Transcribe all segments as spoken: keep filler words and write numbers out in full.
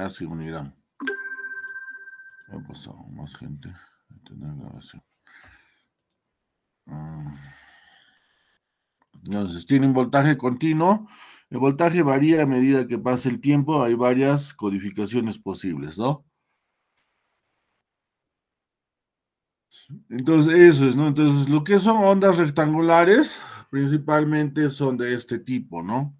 se unirán. ¿Qué ha pasado? Más gente. Tener grabación. Entonces, tienen voltaje continuo. El voltaje varía a medida que pasa el tiempo. Hay varias codificaciones posibles, ¿no? Entonces, eso es, ¿no? Entonces, lo que son ondas rectangulares, principalmente son de este tipo, ¿no?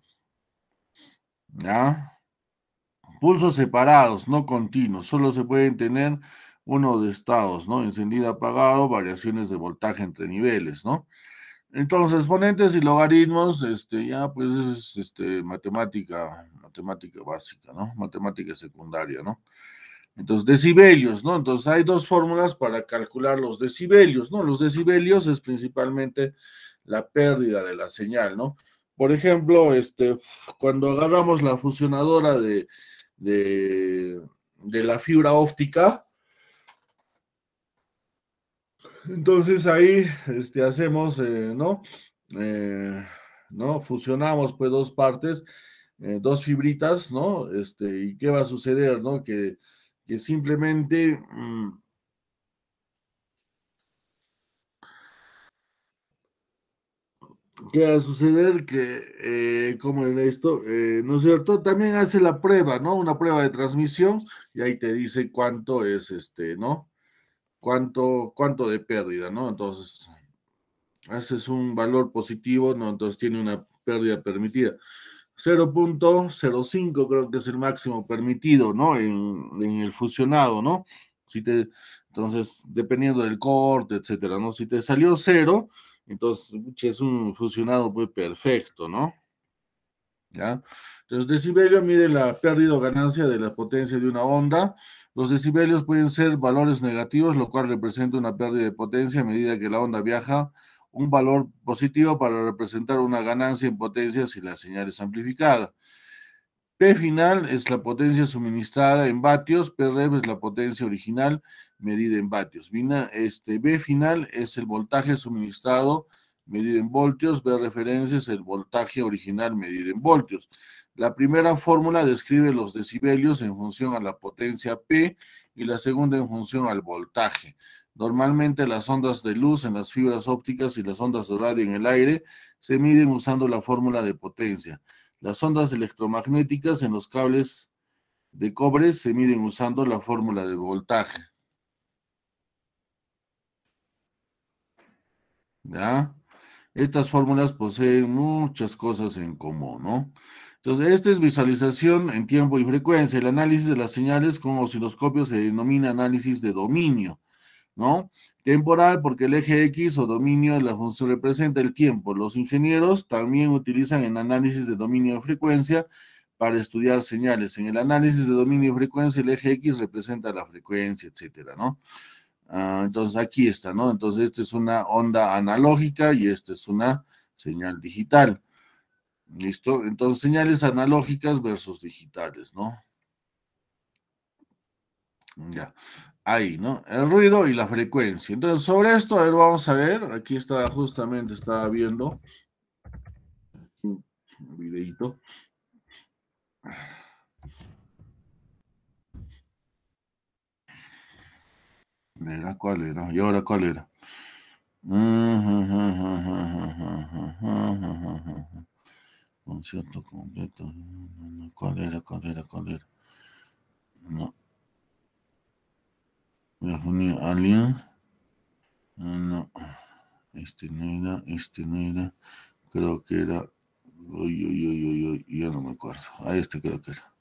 ¿Ya? Pulsos separados, no continuos. Solo se pueden tener uno de estados, ¿no? Encendido, apagado, variaciones de voltaje entre niveles, ¿no? Entonces, exponentes y logaritmos, este, ya pues es este, matemática, matemática básica, ¿no? Matemática secundaria, ¿no? Entonces, decibelios, ¿no? Entonces, hay dos fórmulas para calcular los decibelios, ¿no? Los decibelios es principalmente la pérdida de la señal, ¿no? Por ejemplo, este, cuando agarramos la fusionadora de, de, de la fibra óptica, entonces ahí este, hacemos, eh, ¿no? Eh, ¿no? Fusionamos pues dos partes, eh, dos fibritas, ¿no? Este, ¿y qué va a suceder, no? Que, que simplemente... Mmm, ¿qué va a suceder? Que, eh, ¿cómo era esto? Eh, ¿no es cierto? También hace la prueba, ¿no? Una prueba de transmisión y ahí te dice cuánto es este, ¿no? Cuánto, cuánto de pérdida, ¿no? Entonces, haces un valor positivo, ¿no? Entonces tiene una pérdida permitida. cero punto cero cinco creo que es el máximo permitido, ¿no? En, en el fusionado, ¿no? Si te, entonces, dependiendo del corte, etcétera, ¿no? Si te salió cero, entonces es un fusionado pues perfecto, ¿no? ¿Ya? Entonces, decibelio mide la pérdida o ganancia de la potencia de una onda. Los decibelios pueden ser valores negativos, lo cual representa una pérdida de potencia a medida que la onda viaja. Un valor positivo para representar una ganancia en potencia si la señal es amplificada. P final es la potencia suministrada en vatios, P rev es la potencia original medida en vatios. Este, B final es el voltaje suministrado medido en voltios, B referencia es el voltaje original medido en voltios. La primera fórmula describe los decibelios en función a la potencia P y la segunda en función al voltaje. Normalmente las ondas de luz en las fibras ópticas y las ondas de radio en el aire se miden usando la fórmula de potencia. Las ondas electromagnéticas en los cables de cobre se miden usando la fórmula de voltaje. ¿Ya? Estas fórmulas poseen muchas cosas en común, ¿no? Entonces, esta es visualización en tiempo y frecuencia. El análisis de las señales con osciloscopio se denomina análisis de dominio, ¿no? Temporal, porque el eje X o dominio de la función representa el tiempo. Los ingenieros también utilizan el análisis de dominio de frecuencia para estudiar señales. En el análisis de dominio de frecuencia, el eje X representa la frecuencia, etcétera, ¿no? Uh, entonces aquí está, ¿no? Entonces esta es una onda analógica y esta es una señal digital. ¿Listo? Entonces señales analógicas versus digitales, ¿no? Ya, ahí, ¿no? El ruido y la frecuencia. Entonces sobre esto, a ver, vamos a ver. Aquí está, justamente estaba viendo un videito. ¿Era cuál era? ¿Y ahora cuál era? Concierto completo. ¿Cuál era? ¿Cuál era? ¿Cuál era? No. Alien. No. Este no era. Este no era. Creo que era. Uy, uy, uy, uy, uy. Ya no me acuerdo. A este creo que era.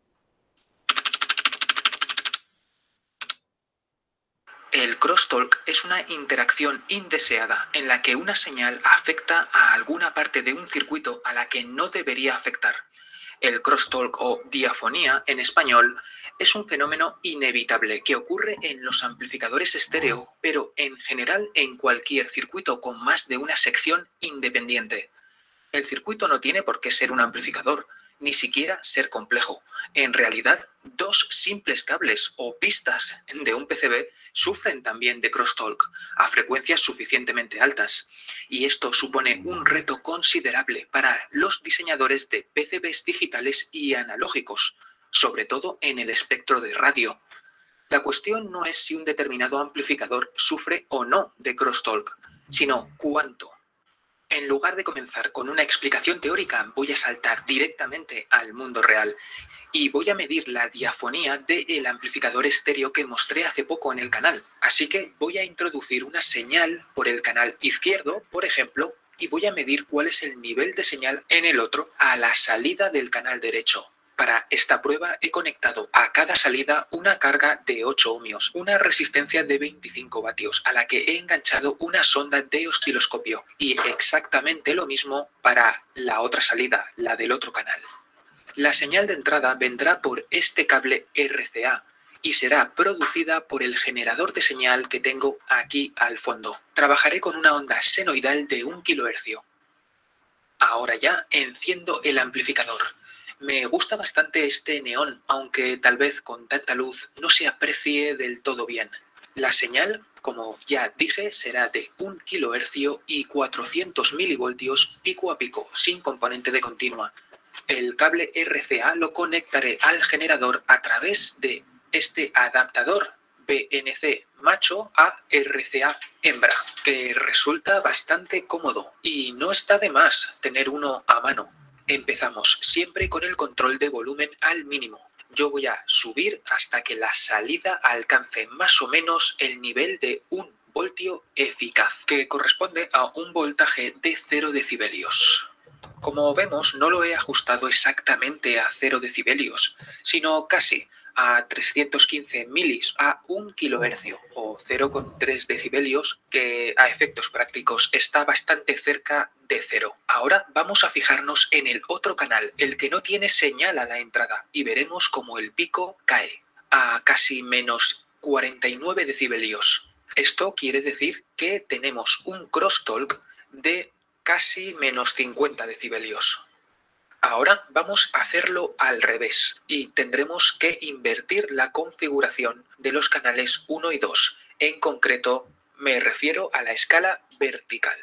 El crosstalk es una interacción indeseada en la que una señal afecta a alguna parte de un circuito a la que no debería afectar. El crosstalk o diafonía en español es un fenómeno inevitable que ocurre en los amplificadores estéreo, pero en general en cualquier circuito con más de una sección independiente. El circuito no tiene por qué ser un amplificador, ni siquiera ser complejo. En realidad, dos simples cables o pistas de un P C B sufren también de crosstalk a frecuencias suficientemente altas, y esto supone un reto considerable para los diseñadores de P C Bs digitales y analógicos, sobre todo en el espectro de radio. La cuestión no es si un determinado amplificador sufre o no de crosstalk, sino cuánto. En lugar de comenzar con una explicación teórica, voy a saltar directamente al mundo real y voy a medir la diafonía del amplificador estéreo que mostré hace poco en el canal. Así que voy a introducir una señal por el canal izquierdo, por ejemplo, y voy a medir cuál es el nivel de señal en el otro a la salida del canal derecho. Para esta prueba he conectado a cada salida una carga de ocho ohmios, una resistencia de veinticinco vatios, a la que he enganchado una sonda de osciloscopio, y exactamente lo mismo para la otra salida, la del otro canal. La señal de entrada vendrá por este cable R C A y será producida por el generador de señal que tengo aquí al fondo. Trabajaré con una onda senoidal de un kilohercio. Ahora ya enciendo el amplificador. Me gusta bastante este neón, aunque tal vez con tanta luz no se aprecie del todo bien. La señal, como ya dije, será de un kilohercio y cuatrocientos milivoltios pico a pico, sin componente de continua. El cable R C A lo conectaré al generador a través de este adaptador B N C macho a R C A hembra, que resulta bastante cómodo y no está de más tener uno a mano. Empezamos siempre con el control de volumen al mínimo. Yo voy a subir hasta que la salida alcance más o menos el nivel de un voltio eficaz, que corresponde a un voltaje de cero decibelios. Como vemos, no lo he ajustado exactamente a cero decibelios, sino casi a trescientos quince milis a un kilohercio o cero coma tres decibelios, que a efectos prácticos está bastante cerca de cero. Ahora vamos a fijarnos en el otro canal, el que no tiene señal a la entrada, y veremos cómo el pico cae a casi menos cuarenta y nueve decibelios. Esto quiere decir que tenemos un crosstalk de casi menos cincuenta decibelios. Ahora vamos a hacerlo al revés y tendremos que invertir la configuración de los canales uno y dos. En concreto, me refiero a la escala vertical.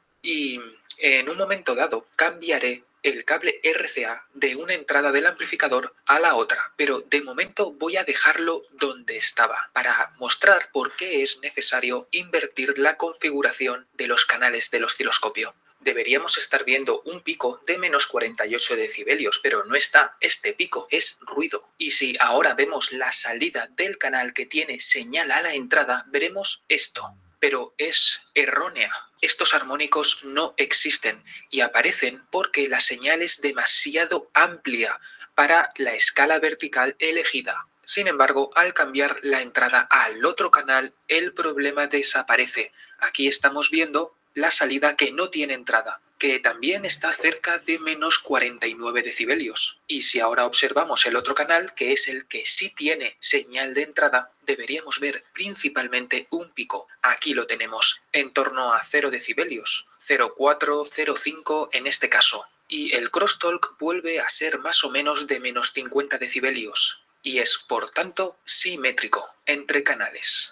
Y en un momento dado cambiaré el cable R C A de una entrada del amplificador a la otra, pero de momento voy a dejarlo donde estaba para mostrar por qué es necesario invertir la configuración de los canales del osciloscopio. Deberíamos estar viendo un pico de menos cuarenta y ocho decibelios, pero no está. Este pico es ruido. Y si ahora vemos la salida del canal que tiene señal a la entrada, veremos esto. Pero es errónea. Estos armónicos no existen y aparecen porque la señal es demasiado amplia para la escala vertical elegida. Sin embargo, al cambiar la entrada al otro canal, el problema desaparece. Aquí estamos viendo la salida que no tiene entrada, que también está cerca de menos cuarenta y nueve decibelios. Y si ahora observamos el otro canal, que es el que sí tiene señal de entrada, deberíamos ver principalmente un pico. Aquí lo tenemos, en torno a cero decibelios, cero coma cuatro, cero coma cinco en este caso. Y el crosstalk vuelve a ser más o menos de menos cincuenta decibelios. Y es, por tanto, simétrico entre canales.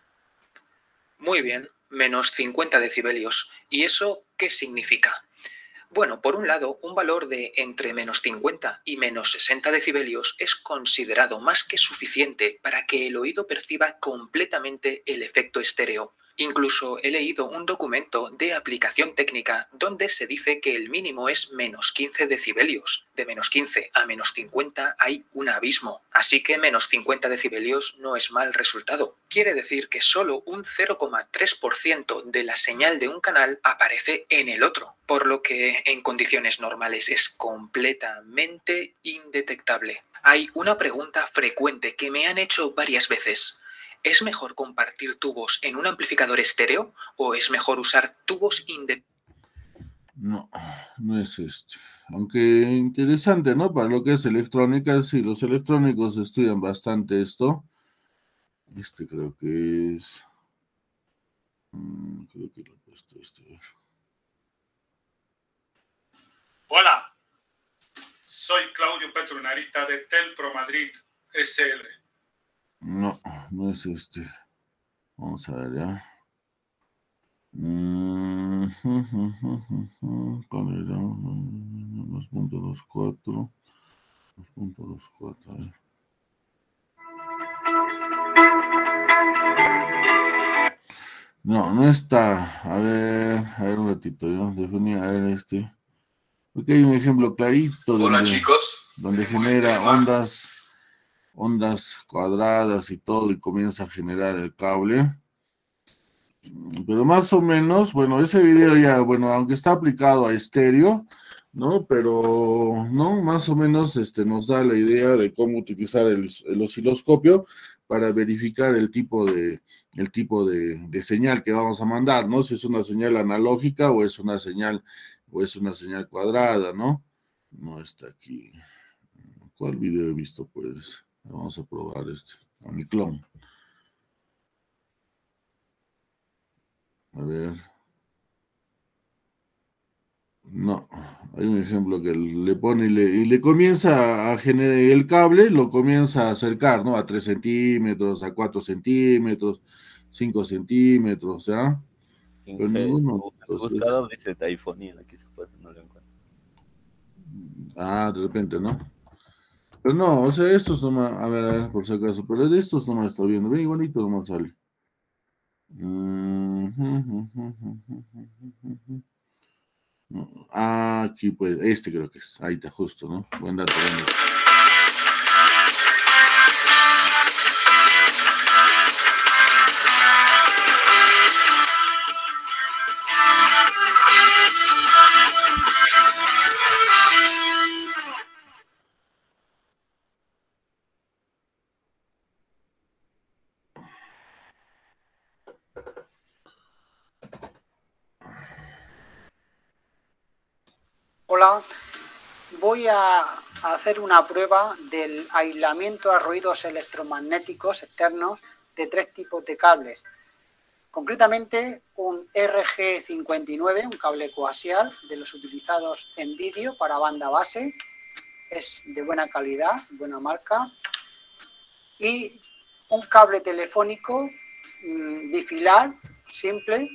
Muy bien, menos cincuenta decibelios. ¿Y eso qué significa? Bueno, por un lado, un valor de entre menos cincuenta y menos sesenta decibelios es considerado más que suficiente para que el oído perciba completamente el efecto estéreo. Incluso he leído un documento de aplicación técnica donde se dice que el mínimo es menos quince decibelios. De menos quince a menos cincuenta hay un abismo, así que menos cincuenta decibelios no es mal resultado. Quiere decir que solo un cero coma tres por ciento de la señal de un canal aparece en el otro, por lo que en condiciones normales es completamente indetectable. Hay una pregunta frecuente que me han hecho varias veces. ¿Es mejor compartir tubos en un amplificador estéreo o es mejor usar tubos independientes? No, no es este. Aunque interesante, ¿no? Para lo que es electrónica, sí, los electrónicos estudian bastante esto. Este creo que es... mm, creo que lo he puesto este. Hola, soy Claudio Petronarita de Telpro Madrid S L. No, no es este. Vamos a ver ya. Mm, ¿cuál era? dos punto veinticuatro. dos punto veinticuatro, a ver. No, no está. A ver, a ver un ratito, ¿no? Definir, a ver este. Porque hay un ejemplo clarito Hola, donde, chicos. donde Tengo genera el tema. ondas, ondas cuadradas y todo y comienza a generar el cable. Pero más o menos, bueno, ese video ya, bueno, aunque está aplicado a estéreo, ¿no? Pero, ¿no? Más o menos este, nos da la idea de cómo utilizar el, el osciloscopio para verificar el tipo de, el tipo de, de señal que vamos a mandar, ¿no? Si es una señal analógica o es una señal, o es una señal cuadrada, ¿no? No está aquí. ¿Cuál video he visto? Pues vamos a probar este, a mi clon. A ver. No, hay un ejemplo que le pone y le, y le comienza a generar el cable, lo comienza a acercar, ¿no? A tres centímetros, a cuatro centímetros, cinco centímetros, ¿ya? Pero ninguno. El buscador dice Taifonía, aquí se puede, no lo encuentro. Ah, de repente, ¿no? Pero no, o sea, estos nomás, a ver, a ver, por si acaso, pero de estos nomás está viendo, bien igualito nomás sale. Ah, aquí pues, este creo que es, ahí está justo, ¿no? Buen dato, buen dato. Hola, voy a hacer una prueba del aislamiento a ruidos electromagnéticos externos de tres tipos de cables. Concretamente un R G cincuenta y nueve, un cable coaxial de los utilizados en vídeo para banda base, es de buena calidad, buena marca, y un cable telefónico mmm, bifilar, simple,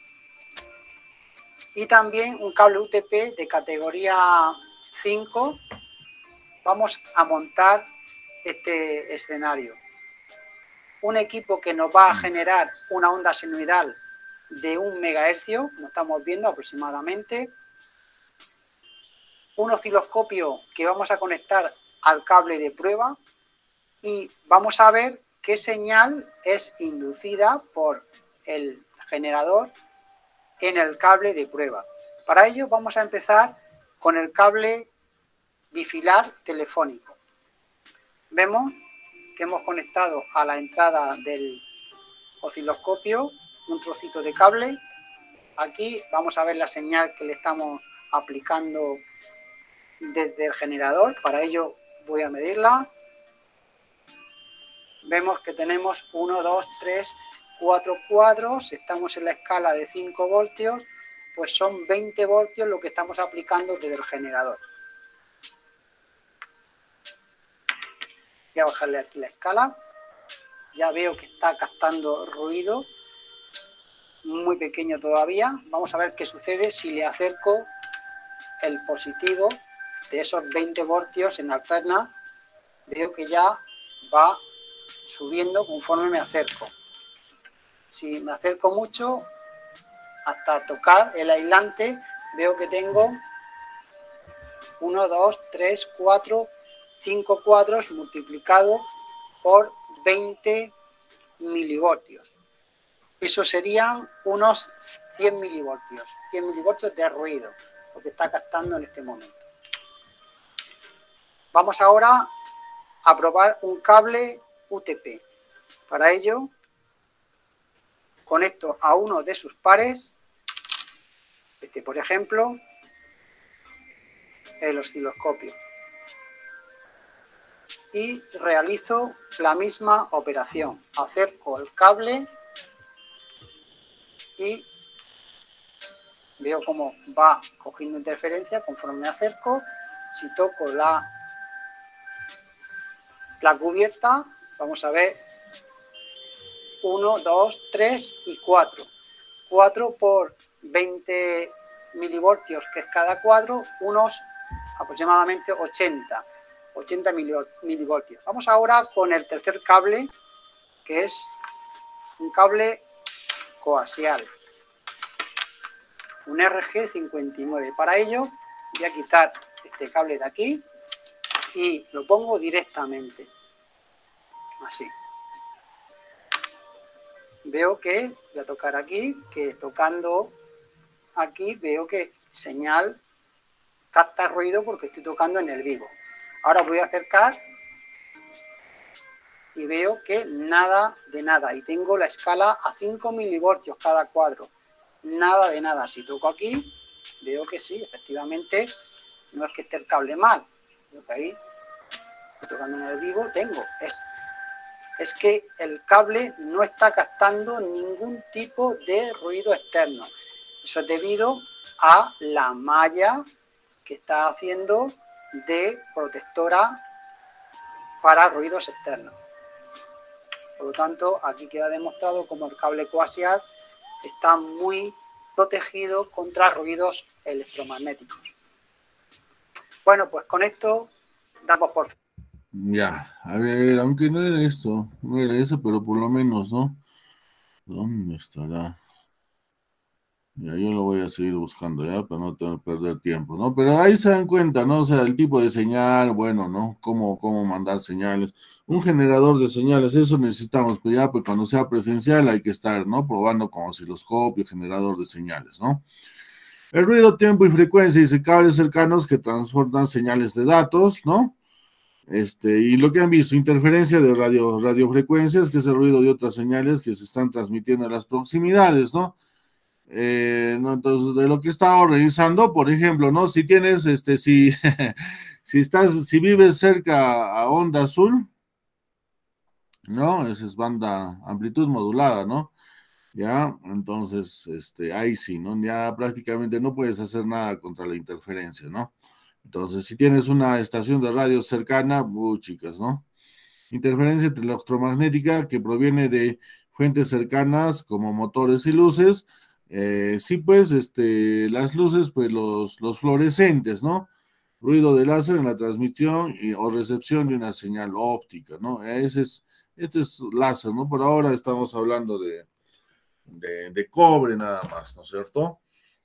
y también un cable U T P de categoría cinco. Vamos a montar este escenario. Un equipo que nos va a generar una onda sinusoidal de un megahercio, como estamos viendo aproximadamente. Un osciloscopio que vamos a conectar al cable de prueba y vamos a ver qué señal es inducida por el generador en el cable de prueba. Para ello vamos a empezar con el cable bifilar telefónico. Vemos que hemos conectado a la entrada del osciloscopio un trocito de cable. Aquí vamos a ver la señal que le estamos aplicando desde el generador. Para ello voy a medirla. Vemos que tenemos uno, dos, tres, cuatro cuadros. Estamos en la escala de cinco voltios. Pues son veinte voltios lo que estamos aplicando desde el generador. Voy a bajarle aquí la escala. Ya veo que está captando ruido. Muy pequeño todavía. Vamos a ver qué sucede si le acerco el positivo de esos veinte voltios en alterna. Veo que ya va subiendo conforme me acerco. Si me acerco mucho, hasta tocar el aislante, veo que tengo uno, dos, tres, cuatro, cinco cuadros multiplicado por veinte milivoltios. Eso serían unos cien milivoltios, cien milivoltios de ruido, lo que está captando en este momento. Vamos ahora a probar un cable U T P. Para ello, conecto a uno de sus pares, este por ejemplo, el osciloscopio, y realizo la misma operación. Acerco el cable y veo cómo va cogiendo interferencia conforme me acerco. Si toco la, la cubierta, vamos a ver uno, dos, tres y cuatro. cuatro por veinte milivoltios, que es cada cuadro, unos aproximadamente ochenta. ochenta milivoltios. Vamos ahora con el tercer cable, que es un cable coaxial, un R G cincuenta y nueve. Para ello voy a quitar este cable de aquí y lo pongo directamente, así. Veo que, voy a tocar aquí, que tocando aquí veo que señal capta ruido porque estoy tocando en el vivo. Ahora voy a acercar y veo que nada de nada. Y tengo la escala a cinco milivoltios cada cuadro. Nada de nada. Si toco aquí, veo que sí, efectivamente, no es que esté el cable mal. Veo que ahí, estoy tocando en el vivo, tengo. Es, es que el cable no está captando ningún tipo de ruido externo. Eso es debido a la malla que está haciendo de protectora para ruidos externos. Por lo tanto, aquí queda demostrado cómo el cable coaxial está muy protegido contra ruidos electromagnéticos. Bueno, pues con esto damos por... Ya, a ver, aunque no era esto, no era eso, pero por lo menos, ¿no? ¿Dónde estará? Ya, yo lo voy a seguir buscando, ¿ya? Para no tener, perder tiempo, ¿no? Pero ahí se dan cuenta, ¿no? O sea, el tipo de señal, bueno, ¿no? Cómo, cómo mandar señales. Un generador de señales, eso necesitamos, pero ya, pues cuando sea presencial hay que estar, ¿no? Probando con osciloscopio, generador de señales, ¿no? El ruido, tiempo y frecuencia, dice cables cercanos que transportan señales de datos, ¿no? Este, y lo que han visto, interferencia de radio, radiofrecuencias, que es el ruido de otras señales que se están transmitiendo a las proximidades, ¿no? Eh, no, entonces, de lo que he estado revisando, por ejemplo, ¿no? Si tienes, este, si, si estás, si vives cerca a onda azul, ¿no? Esa es banda, amplitud modulada, ¿no? Ya, entonces, este, ahí sí, ¿no? Ya prácticamente no puedes hacer nada contra la interferencia, ¿no? Entonces, si tienes una estación de radio cercana, uh, chicas, ¿no? Interferencia electromagnética que proviene de fuentes cercanas como motores y luces. Eh, sí, pues, este, las luces, pues, los, los fluorescentes, ¿no? Ruido de láser en la transmisión y, o recepción de una señal óptica, ¿no? Ese es, este es láser, ¿no? Por ahora estamos hablando de, de, de cobre nada más, ¿no es cierto?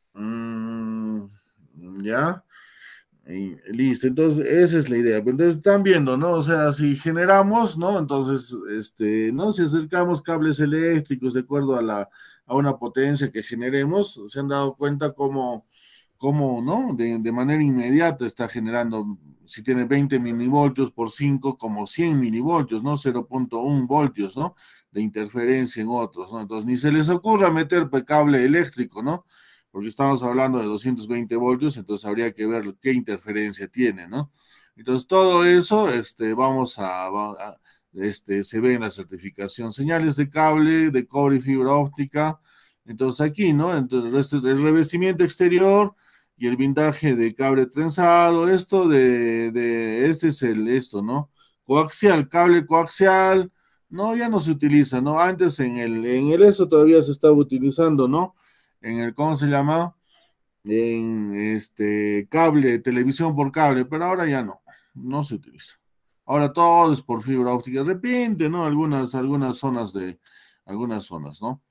Mm, ya. Y listo, entonces esa es la idea. Entonces están viendo, ¿no? O sea, si generamos, ¿no? Entonces, este, ¿no? Si acercamos cables eléctricos de acuerdo a la, a una potencia que generemos, se han dado cuenta cómo, cómo ¿no? De, de manera inmediata está generando, si tiene veinte milivoltios por cinco, como cien milivoltios, ¿no? cero punto uno voltios, ¿no? De interferencia en otros, ¿no? Entonces, ni se les ocurra meter cable eléctrico, ¿no? Porque estamos hablando de doscientos veinte voltios, entonces habría que ver qué interferencia tiene, ¿no? Entonces, todo eso, este, vamos a, a este, se ve en la certificación, señales de cable, de cobre y fibra óptica, entonces aquí, ¿no? Entonces, el revestimiento exterior y el blindaje de cable trenzado, esto de, de, este es el, esto, ¿no? Coaxial, cable coaxial, no, ya no se utiliza, ¿no? Antes en el, en el eso todavía se estaba utilizando, ¿no? En el, ¿cómo se llama? En este cable, televisión por cable, pero ahora ya no, no se utiliza. Ahora todo es por fibra óptica, de repente, ¿no? Algunas, algunas zonas de, algunas zonas, ¿no?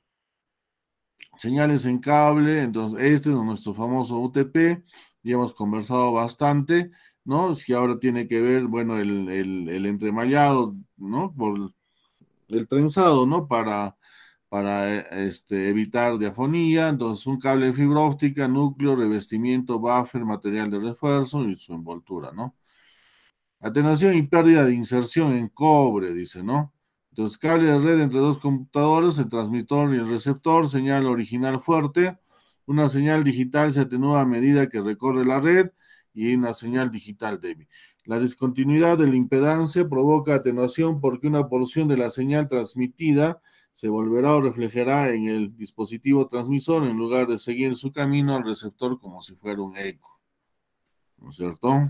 Señales en cable, entonces este es nuestro famoso U T P, ya hemos conversado bastante, ¿no? Es que ahora tiene que ver, bueno, el, el, el entremallado, ¿no? Por el trenzado, ¿no? Para para este, evitar diafonía, entonces un cable de fibra óptica, núcleo, revestimiento, buffer, material de refuerzo y su envoltura, ¿no? Atenuación y pérdida de inserción en cobre, dice, ¿no? Entonces, cable de red entre dos computadores, el transmisor y el receptor, señal original fuerte, una señal digital se atenúa a medida que recorre la red y una señal digital débil. La discontinuidad de la impedancia provoca atenuación porque una porción de la señal transmitida se volverá o reflejará en el dispositivo transmisor en lugar de seguir su camino al receptor como si fuera un eco. ¿No es cierto?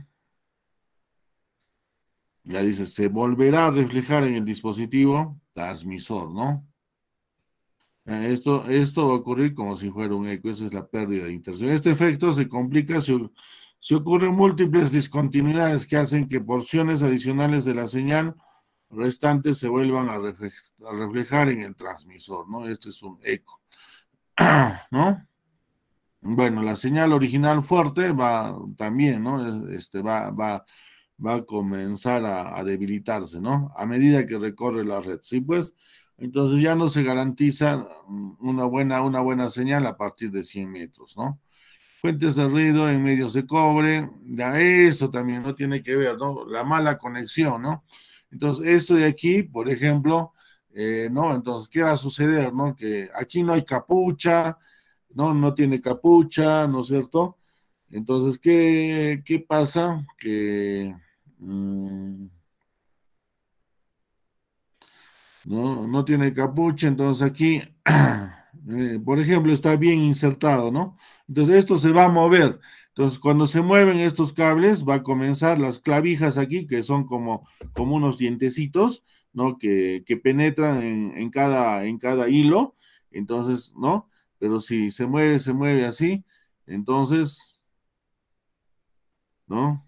Ya dice, se volverá a reflejar en el dispositivo transmisor, ¿no? Esto, esto va a ocurrir como si fuera un eco, esa es la pérdida de inserción. Este efecto se complica si, Si ocurren múltiples discontinuidades que hacen que porciones adicionales de la señal restante se vuelvan a, refle- a reflejar en el transmisor, ¿no? Este es un eco, ¿no? Bueno, la señal original fuerte va también, ¿no? Este va, va, va a comenzar a, a debilitarse, ¿no? A medida que recorre la red, ¿sí? Pues, entonces ya no se garantiza una buena, una buena señal a partir de cien metros, ¿no? Fuentes de ruido en medios de cobre, ya eso también no tiene que ver, ¿no? La mala conexión, ¿no? Entonces, esto de aquí, por ejemplo, eh, ¿no? Entonces, ¿qué va a suceder, no? Que aquí no hay capucha, ¿no? No tiene capucha, ¿no es cierto? Entonces, ¿qué, qué pasa? Que mm, no, no tiene capucha, entonces aquí, eh, por ejemplo, está bien insertado, ¿no? Entonces, esto se va a mover. Entonces, cuando se mueven estos cables, va a comenzar las clavijas aquí, que son como, como unos dientecitos, ¿no? Que, que penetran en, en cada, en cada hilo. Entonces, ¿no? Pero si se mueve, se mueve así, entonces, ¿no?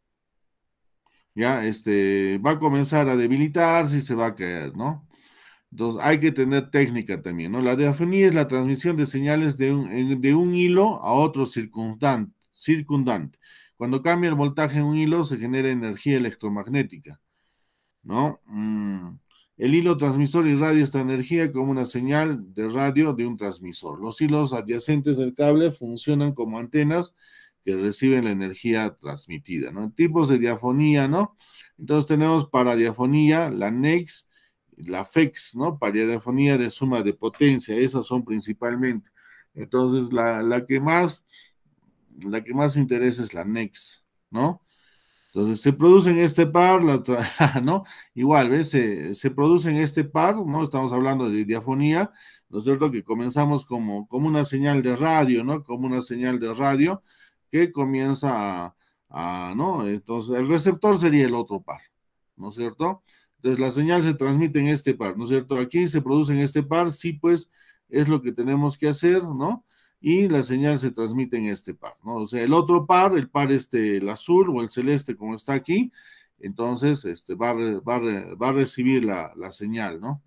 Ya, este, va a comenzar a debilitarse y se va a caer, ¿no? Entonces, hay que tener técnica también, ¿no? La diafonía es la transmisión de señales de un, en- de un hilo a otro circundante, circundante. Cuando cambia el voltaje en un hilo, se genera energía electromagnética, ¿no? Mm, El hilo transmisor irradia esta energía como una señal de radio de un transmisor. Los hilos adyacentes del cable funcionan como antenas que reciben la energía transmitida, ¿no? Tipos de diafonía, ¿no? Entonces tenemos para diafonía la N E X, la F E X, ¿no? Para diafonía de suma de potencia, esas son principalmente. Entonces la, la que más, la que más interesa es la N E X, ¿no? Entonces, se produce en este par, la tra- ¿no? Igual, ¿ves? Se, se produce en este par, ¿no? Estamos hablando de diafonía, ¿no es cierto? Que comenzamos como, como una señal de radio, ¿no? Como una señal de radio que comienza a, a, ¿no? Entonces, el receptor sería el otro par, ¿no es cierto? Entonces, la señal se transmite en este par, ¿no es cierto? Aquí se produce en este par, sí, pues, es lo que tenemos que hacer, ¿no? Y la señal se transmite en este par, ¿no? O sea, el otro par, el par este, el azul o el celeste como está aquí, entonces este, va, a re- va, a re- va a recibir la, la señal, ¿no?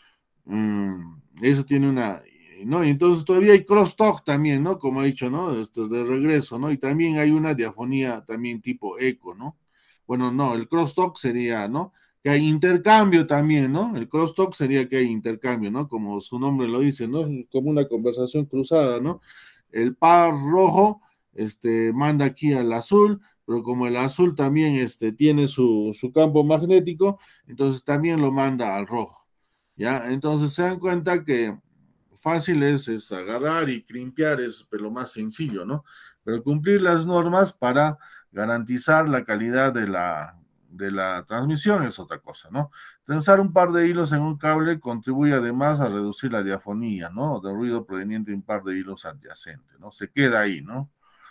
Mm, eso tiene una, ¿no? Y entonces todavía hay crosstalk también, ¿no? Como he dicho, ¿no? Esto es de regreso, ¿no? Y también hay una diafonía también tipo eco, ¿no? Bueno, no, el crosstalk sería, ¿no? Que hay intercambio también, ¿no? El crosstalk sería que hay intercambio, ¿no? Como su nombre lo dice, ¿no? Como una conversación cruzada, ¿no? El par rojo, este, manda aquí al azul, pero como el azul también, este, tiene su, su campo magnético, entonces también lo manda al rojo. ¿Ya? Entonces se dan cuenta que fácil es, es agarrar y crimpear, es lo más sencillo, ¿no? Pero cumplir las normas para garantizar la calidad de la, de la transmisión es otra cosa, ¿no? Tensar un par de hilos en un cable contribuye además a reducir la diafonía, ¿no? De ruido proveniente de un par de hilos adyacentes, ¿no? Se queda ahí, ¿no?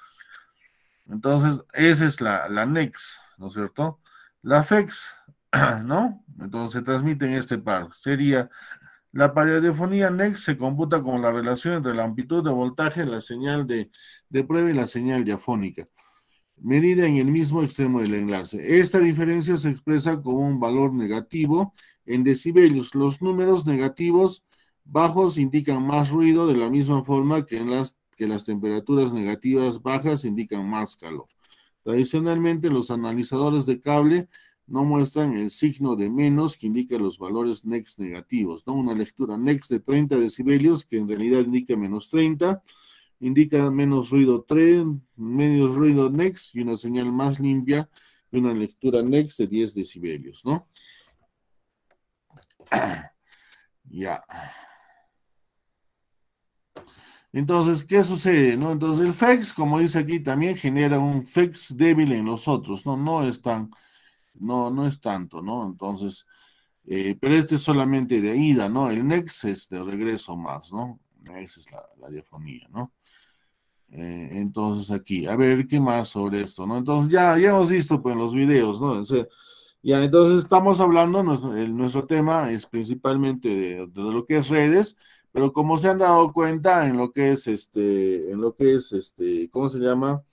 Entonces, esa es la, la N E X, ¿no es cierto? La F E X, ¿no? Entonces se transmite en este par. Sería la paradifonia N E X se computa con la relación entre la amplitud de voltaje, la señal de, de prueba y la señal diafónica, medida en el mismo extremo del enlace. Esta diferencia se expresa como un valor negativo en decibelios. Los números negativos bajos indican más ruido de la misma forma que, en las, que las temperaturas negativas bajas indican más calor. Tradicionalmente, los analizadores de cable no muestran el signo de menos que indica los valores N E X negativos, ¿no? Una lectura N E X de treinta decibelios que en realidad indica menos treinta, indica menos ruido tres, menos ruido N E X y una señal más limpia que una lectura N E X de diez decibelios, ¿no? Ya. Entonces, ¿qué sucede? ¿No? Entonces, el F E X, como dice aquí, también genera un F E X débil en los otros, ¿no? No es tan, no, no es tanto, ¿no? Entonces, eh, pero este es solamente de ida, ¿no? El N E X es de regreso más, ¿no? Esa es la, la diafonía, ¿no? Eh, entonces aquí, a ver, ¿qué más sobre esto, no? Entonces ya, ya hemos visto pues, en los videos, ¿no? O sea, ya, entonces estamos hablando, nuestro, el, nuestro tema es principalmente de, de lo que es redes, pero como se han dado cuenta en lo que es este, en lo que es este, ¿cómo se llama?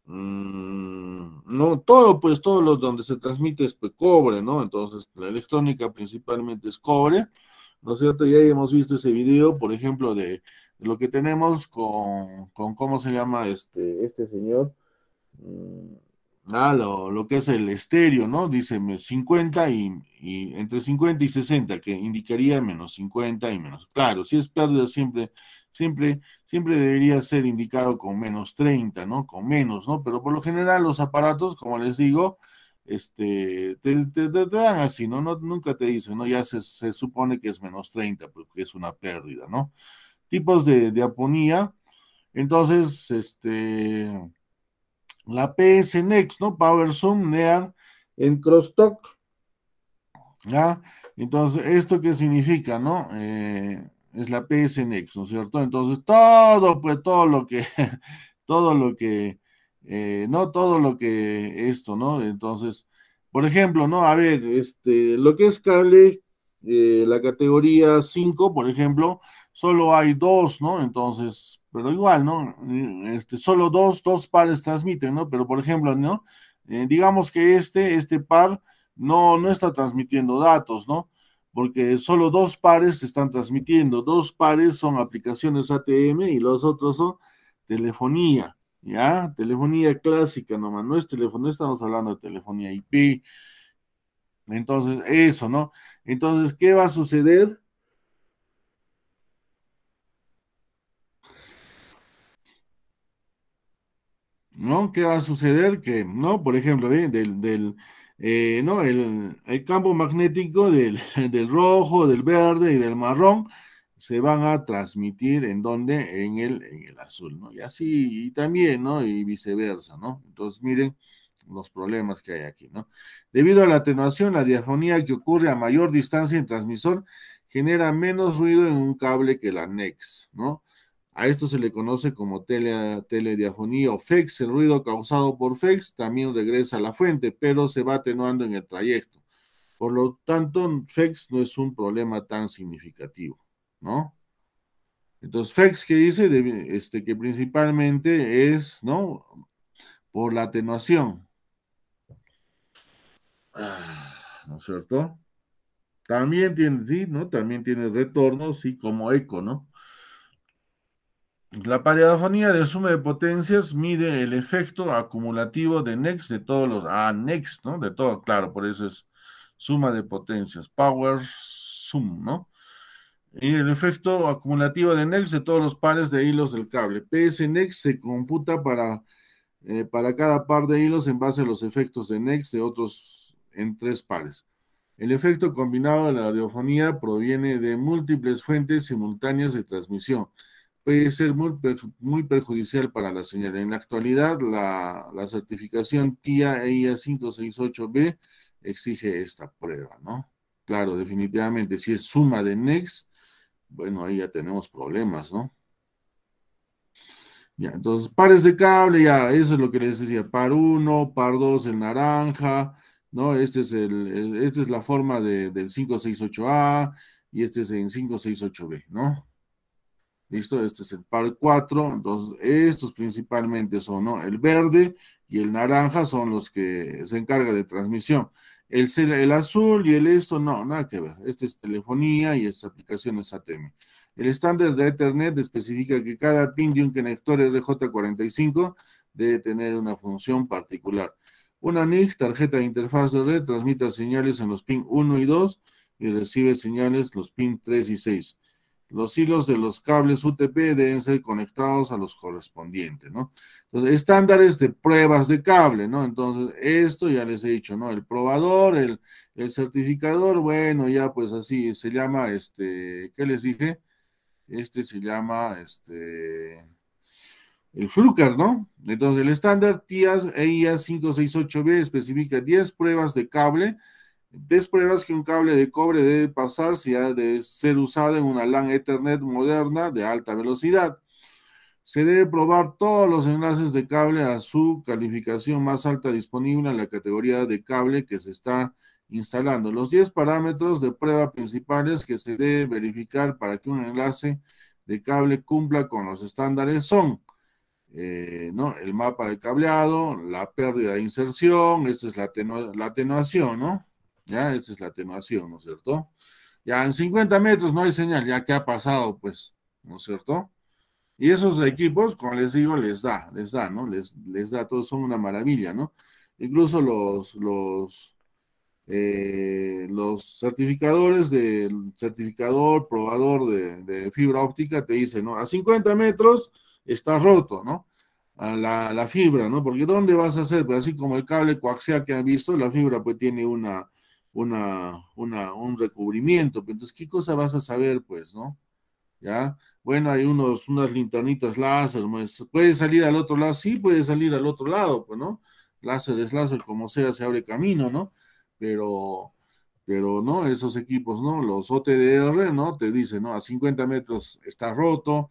mm, no, todo, pues todo lo donde se transmite es pues, cobre, ¿no? Entonces, la electrónica principalmente es cobre, ¿no es cierto? Ya hemos visto ese video, por ejemplo, de, de lo que tenemos con, con, ¿cómo se llama este, este señor? Mm, Ah, lo, lo que es el estéreo, ¿no? Dice me- cincuenta y, y entre cincuenta y sesenta, que indicaría menos cincuenta y menos. Claro, si es pérdida, siempre, siempre, siempre debería ser indicado con menos treinta, ¿no? Con menos, ¿no? Pero por lo general los aparatos, como les digo, este, te, te- te- te dan así, ¿no? No, nunca te dicen, ¿no? Ya se, se supone que es menos treinta, porque es una pérdida, ¿no? Tipos de, de aponía. Entonces, este. La P S Next, ¿no? Power Zoom, Near, en Crosstalk, ¿ya? Entonces, ¿esto qué significa, no? Eh, es la P S Next, ¿no es cierto? Entonces, todo, pues, todo lo que, todo lo que, eh, no todo lo que esto, ¿no? Entonces, por ejemplo, ¿no? A ver, este, lo que es cable, eh, la categoría cinco, por ejemplo, solo hay dos, ¿no? Entonces, pero igual, ¿no? Este, solo dos, dos pares transmiten, ¿no? Pero, por ejemplo, ¿no? Eh, digamos que este, este par no, no está transmitiendo datos, ¿no? Porque solo dos pares se están transmitiendo, dos pares son aplicaciones A T M y los otros son telefonía, ¿ya? Telefonía clásica nomás, no es teléfono, no estamos hablando de telefonía I P. Entonces, eso, ¿no? Entonces, ¿qué va a suceder? ¿No? ¿Qué va a suceder? Que, ¿no? Por ejemplo, ¿eh? del, del eh, ¿no? El, el campo magnético del, del rojo, del verde y del marrón se van a transmitir en donde, en el, en el azul, ¿no? Y así, y también, ¿no? Y viceversa, ¿no? Entonces, miren los problemas que hay aquí, ¿no? Debido a la atenuación, la diafonía que ocurre a mayor distancia en transmisor genera menos ruido en un cable que la N E X, ¿no? A esto se le conoce como tele, telediafonía o F E X. El ruido causado por F E X también regresa a la fuente, pero se va atenuando en el trayecto. Por lo tanto, F E X no es un problema tan significativo, ¿no? Entonces, F E X que dice de, este, que principalmente es, ¿no? Por la atenuación. Ah, ¿no es cierto? También tiene, sí, ¿no? También tiene retornos, sí, como eco, ¿no? La pareofonía de suma de potencias mide el efecto acumulativo de N E X de todos los, ah, N E X, ¿no? De todo, claro, por eso es suma de potencias, power sum, ¿no? Y el efecto acumulativo de N E X de todos los pares de hilos del cable. P S N E X se computa para, eh, para cada par de hilos en base a los efectos de N E X de otros en tres pares. El efecto combinado de la radiofonía proviene de múltiples fuentes simultáneas de transmisión. Puede ser muy, muy perjudicial para la señal. En la actualidad, la, la certificación T I A E I A cinco seis ocho B exige esta prueba, ¿no? Claro, definitivamente, si es suma de N E X, bueno, ahí ya tenemos problemas, ¿no? Ya, entonces, pares de cable, ya, eso es lo que les decía, par uno, par dos, el naranja, ¿no? Este es el, el- esta es la forma de, del cinco seis ocho A y este es en cinco seis ocho B, ¿no? ¿Listo? Este es el par cuatro. Entonces, estos principalmente son, ¿no? El verde y el naranja son los que se encargan de transmisión. El, cel- el azul y el esto, no, nada que ver. Este es telefonía y es aplicaciones A T M. El estándar de Ethernet especifica que cada pin de un conector R J cuarenta y cinco debe tener una función particular. Una N I C, tarjeta de interfaz de red, transmite señales en los pin uno y dos y recibe señales los pin tres y seis. Los hilos de los cables U T P deben ser conectados a los correspondientes, ¿no? Entonces, estándares de pruebas de cable, ¿no? Entonces, esto ya les he dicho, ¿no? El probador, el, el certificador, bueno, ya pues así se llama, este, ¿qué les dije? Este se llama, este, el Fluker, ¿no? Entonces, el estándar T I A E I A cinco seis ocho B especifica diez pruebas de cable. Diez pruebas que un cable de cobre debe pasar si ha de ser usado en una LAN Ethernet moderna de alta velocidad. Se debe probar todos los enlaces de cable a su calificación más alta disponible en la categoría de cable que se está instalando. Los diez parámetros de prueba principales que se debe verificar para que un enlace de cable cumpla con los estándares son eh, ¿no? El mapa de cableado, la pérdida de inserción, esta es la, atenu la atenuación, ¿no? Ya, esta es la atenuación, ¿no es cierto? Ya en cincuenta metros no hay señal, ya que ha pasado, pues, ¿no es cierto? Y esos equipos, como les digo, les da, les da, ¿no? Les, les da, todos son una maravilla, ¿no? Incluso los, los, eh, los certificadores del certificador, probador de, de fibra óptica te dicen, ¿no? A cincuenta metros está roto, ¿no? A la, la fibra, ¿no? Porque ¿dónde vas a hacer? Pues así como el cable coaxial que han visto, la fibra pues tiene una, una, una, un recubrimiento, pues, entonces, ¿qué cosa vas a saber, pues, ¿no? ¿Ya? Bueno, hay unos, unas linternitas láser, pues, ¿puede salir al otro lado? Sí, puede salir al otro lado, pues, ¿no? Láser es láser, como sea, se abre camino, ¿no? Pero, pero, ¿no? Esos equipos, ¿no? Los O T D R, ¿no? Te dicen, ¿no? A cincuenta metros está roto,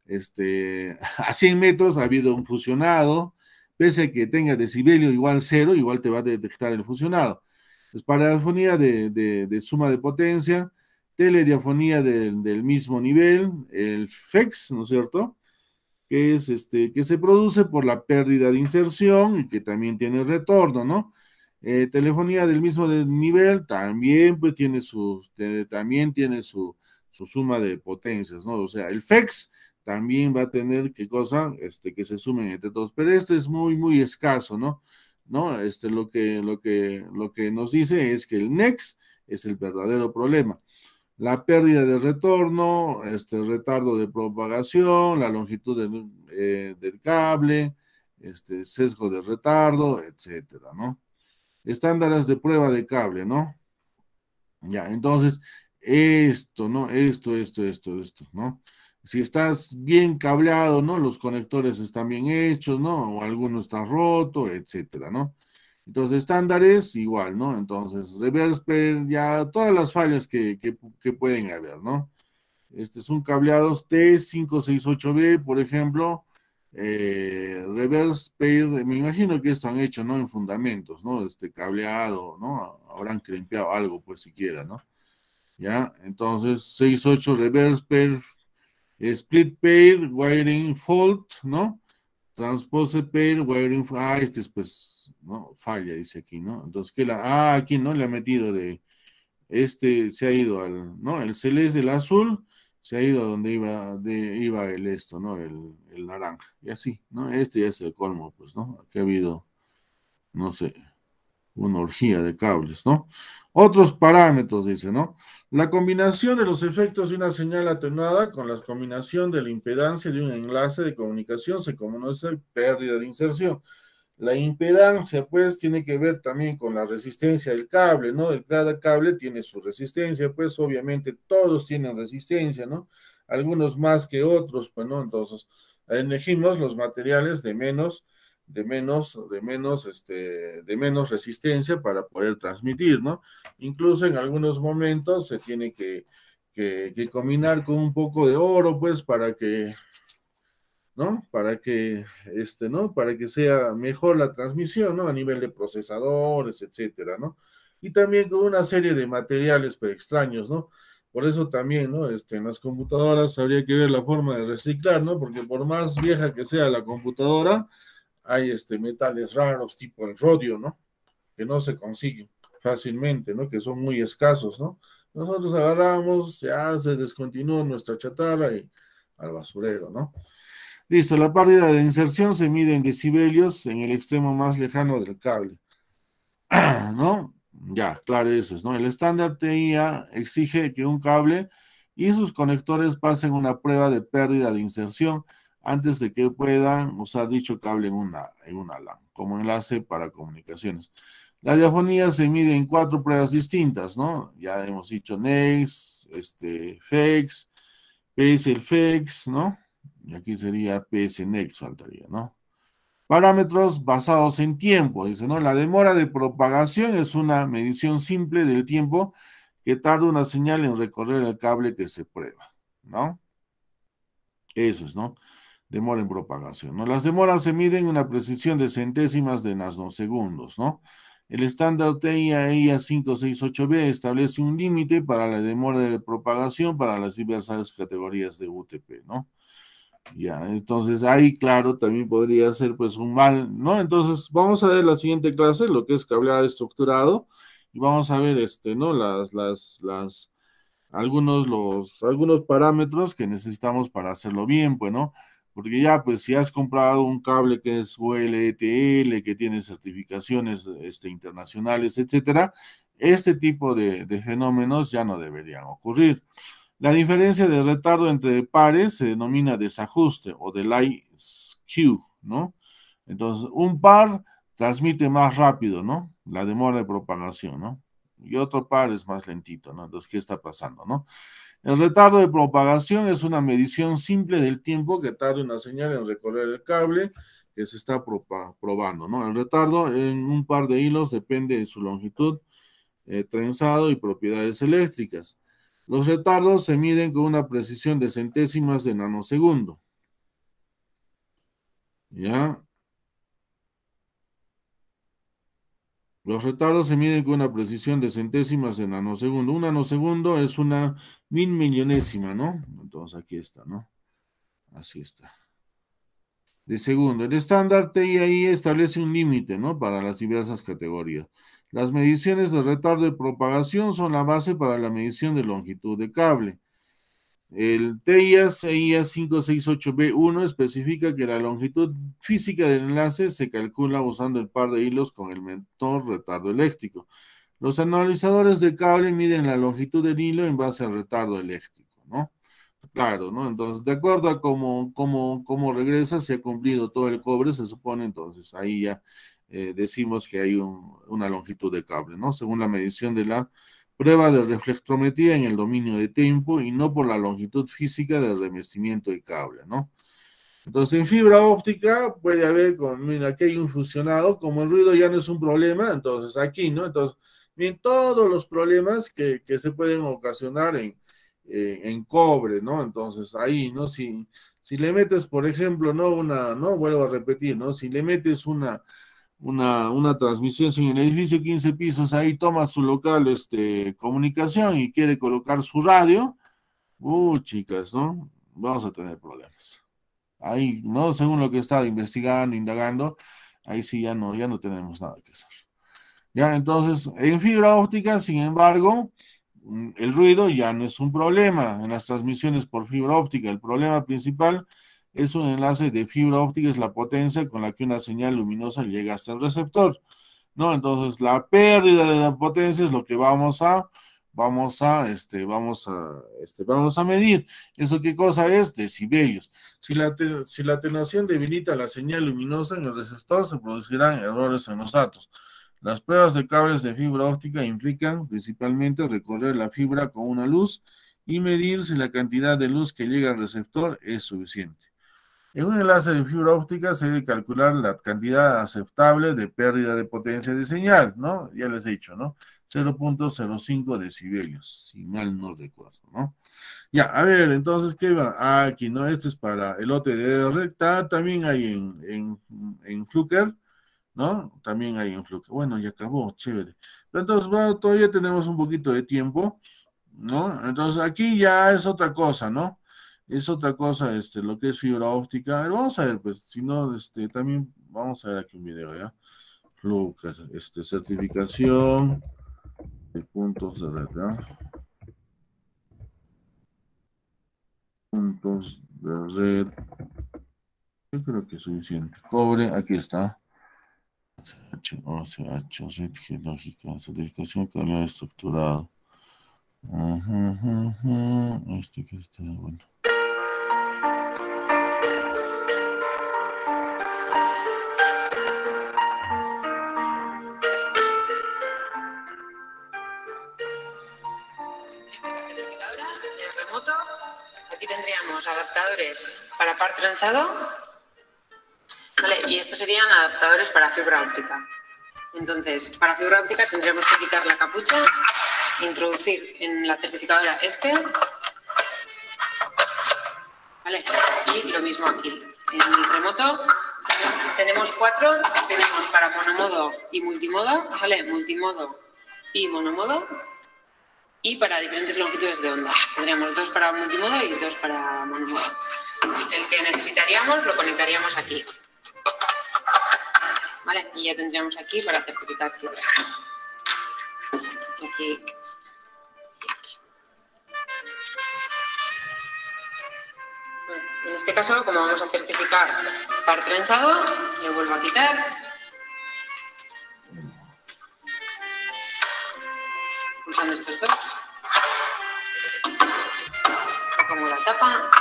este, a cien metros ha habido un fusionado, pese a que tenga decibelio igual cero, igual te va a detectar el fusionado. Es paradiafonía de, de, de suma de potencia, telediafonía del, del mismo nivel, el F E X, ¿no es cierto? Que es este, que se produce por la pérdida de inserción y que también tiene retorno, ¿no? Eh, telefonía del mismo nivel también pues tiene su, te, también tiene su, su suma de potencias, ¿no? O sea, el F E X también va a tener, ¿qué cosa? Este, que se sumen entre todos, pero esto es muy, muy escaso, ¿no? ¿No? Este, lo que, lo que, lo que nos dice es que el N E X es el verdadero problema. La pérdida de retorno, este retardo de propagación, la longitud del, eh, del cable, este sesgo de retardo, etcétera, ¿no? Estándares de prueba de cable, ¿no? Ya, entonces, esto, ¿no? Esto, esto, esto, esto, ¿no? Si estás bien cableado, ¿no? Los conectores están bien hechos, ¿no? O alguno está roto, etcétera, ¿no? Entonces, estándares, igual, ¿no? Entonces, reverse pair, ya todas las fallas que, que, que pueden haber, ¿no? Este es un cableado T cinco seis ocho B, por ejemplo, eh, reverse pair, me imagino que esto han hecho, ¿no? En fundamentos, ¿no? Este cableado, ¿no? Habrán crimpeado algo, pues siquiera, ¿no? ¿Ya? Entonces, seis ocho reverse pair, split pair, wiring fault, ¿no? Transpose pair, wiring, ah, este es pues, ¿no? Falla, dice aquí, ¿no? Entonces, ¿qué la, ah, aquí, ¿no? Le ha metido de, este se ha ido al, ¿no? El celeste, el azul, se ha ido a donde iba, de, iba el esto, ¿no? El, el naranja, y así, ¿no? Este ya es el colmo, pues, ¿no? Aquí ha habido, no sé, una orgía de cables, ¿no? Otros parámetros, dice, ¿no? La combinación de los efectos de una señal atenuada con la combinación de la impedancia de un enlace de comunicación se conoce pérdida de inserción. La impedancia, pues, tiene que ver también con la resistencia del cable, ¿no? Cada cable tiene su resistencia, pues, obviamente todos tienen resistencia, ¿no? Algunos más que otros, pues, ¿no? Entonces, elegimos los materiales de menos de menos, de menos, este, de menos resistencia para poder transmitir, ¿no? Incluso en algunos momentos se tiene que, que, que combinar con un poco de oro, pues, para que, ¿no? Para que, este, ¿no? Para que sea mejor la transmisión, ¿no? A nivel de procesadores, etcétera, ¿no? Y también con una serie de materiales pues, extraños, ¿no? Por eso también, ¿no? Este, en las computadoras habría que ver la forma de reciclar, ¿no? Porque por más vieja que sea la computadora, hay este, metales raros tipo el rodio, ¿no? Que no se consiguen fácilmente, ¿no? Que son muy escasos, ¿no? Nosotros agarramos, ya se descontinúa nuestra chatarra y al basurero, ¿no? Listo, la pérdida de inserción se mide en decibelios en el extremo más lejano del cable, ¿no? Ya, claro, eso es, ¿no? El estándar T I A exige que un cable y sus conectores pasen una prueba de pérdida de inserción antes de que puedan usar dicho cable en una, en una LAN, como enlace para comunicaciones. La diafonía se mide en cuatro pruebas distintas, ¿no? Ya hemos dicho N E X, este, F E X, P S el F E X, ¿no? Y aquí sería P S N E X, faltaría, ¿no? Parámetros basados en tiempo, dice, ¿no? La demora de propagación es una medición simple del tiempo que tarda una señal en recorrer el cable que se prueba, ¿no? Eso es, ¿no? Demora en propagación, ¿no? Las demoras se miden en una precisión de centésimas de nanosegundos, ¿no? El estándar T I A E I A cinco seis ocho B establece un límite para la demora de propagación para las diversas categorías de U T P, ¿no? Ya, entonces ahí, claro, también podría ser pues un mal, ¿no? Entonces vamos a ver la siguiente clase, lo que es cableado estructurado, y vamos a ver, este, ¿no? Las, las, las, algunos, los, algunos parámetros que necesitamos para hacerlo bien, pues, ¿no? Porque ya, pues, si has comprado un cable que es U L T L, que tiene certificaciones, este, internacionales, etcétera, este tipo de, de fenómenos ya no deberían ocurrir. La diferencia de retardo entre pares se denomina desajuste o delay skew, ¿no? Entonces, un par transmite más rápido, ¿no? La demora de propagación, ¿no? Y otro par es más lentito, ¿no? Entonces, ¿qué está pasando, no? El retardo de propagación es una medición simple del tiempo que tarda una señal en recorrer el cable que se está probando, ¿no? El retardo en un par de hilos depende de su longitud, eh, trenzado y propiedades eléctricas. Los retardos se miden con una precisión de centésimas de nanosegundo. ¿Ya? Los retardos se miden con una precisión de centésimas de nanosegundo. Un nanosegundo es una mil millonésima, ¿no? Entonces aquí está, ¿no? Así está. De segundo, el estándar T I A I establece un límite, ¿no? Para las diversas categorías. Las mediciones de retardo de propagación son la base para la medición de longitud de cable. El T I A S E I A cinco seis ocho B uno especifica que la longitud física del enlace se calcula usando el par de hilos con el menor retardo eléctrico. Los analizadores de cable miden la longitud del hilo en base al retardo eléctrico, ¿no? Claro, ¿no? Entonces, de acuerdo a cómo, cómo, cómo regresa, se ha cumplido todo el cobre, se supone, entonces ahí ya eh, decimos que hay un, una longitud de cable, ¿no? Según la medición de la prueba de reflectrometría en el dominio de tiempo y no por la longitud física del revestimiento de cable, ¿no? Entonces, en fibra óptica puede haber, con, mira, aquí hay un fusionado, como el ruido ya no es un problema, entonces aquí, ¿no? Entonces, miren, todos los problemas que, que se pueden ocasionar en, eh, en cobre, ¿no? Entonces, ahí, ¿no? Si, si le metes, por ejemplo, ¿no? Una, ¿no? Vuelvo a repetir, ¿no? Si le metes una... Una, una transmisión en el edificio quince pisos, ahí toma su local este, comunicación y quiere colocar su radio, uh, chicas, ¿no? Vamos a tener problemas. Ahí, ¿no? Según lo que he estado investigando, indagando, ahí sí ya no, ya no tenemos nada que hacer. Ya, entonces, en fibra óptica, sin embargo, el ruido ya no es un problema en las transmisiones por fibra óptica. El problema principal es un enlace de fibra óptica, es la potencia con la que una señal luminosa llega hasta el receptor, ¿no? Entonces, la pérdida de la potencia es lo que vamos a, vamos a, este, vamos a, este, vamos a medir. ¿Eso qué cosa es? Decibelios. Si la, si la atenuación debilita la señal luminosa en el receptor, se producirán errores en los datos. Las pruebas de cables de fibra óptica implican principalmente recorrer la fibra con una luz y medir si la cantidad de luz que llega al receptor es suficiente. En un enlace de fibra óptica se debe calcular la cantidad aceptable de pérdida de potencia de señal, ¿no? Ya les he dicho, ¿no? cero punto cero cinco decibelios, si mal no recuerdo, ¿no? Ya, a ver, entonces, ¿qué va? Ah, aquí, ¿no? Este es para el O T D R, también hay en, en, en Fluker, ¿no? También hay en Fluker. Bueno, ya acabó, chévere. Pero entonces, bueno, todavía tenemos un poquito de tiempo, ¿no? Entonces, aquí ya es otra cosa, ¿no? Es otra cosa, este, lo que es fibra óptica. Vamos a ver, pues, si no, este, también vamos a ver aquí un video, ¿ya? Fluker, este, certificación de puntos de red, ¿ya? Puntos de red. Yo creo que es suficiente. Cobre, aquí está. O C H, red geológica, certificación de cableado estructurado. Uh-huh, uh-huh. Este que está bueno. Aquí tendríamos adaptadores para par trenzado, ¿vale? Y estos serían adaptadores para fibra óptica. Entonces, para fibra óptica tendríamos que quitar la capucha, introducir en la certificadora este, ¿vale? Y lo mismo aquí. En el remoto tenemos cuatro, tenemos para monomodo y multimodo, ¿vale? Multimodo y monomodo. Y para diferentes longitudes de onda. Tendríamos dos para multimodo y dos para monomodo. el que necesitaríamos lo conectaríamos aquí. ¿Vale? Y ya tendríamos aquí para certificar fibra. Aquí. Bueno, en este caso, como vamos a certificar par trenzado, le vuelvo a quitar. Pulsando estos dos. Le pongo la tapa.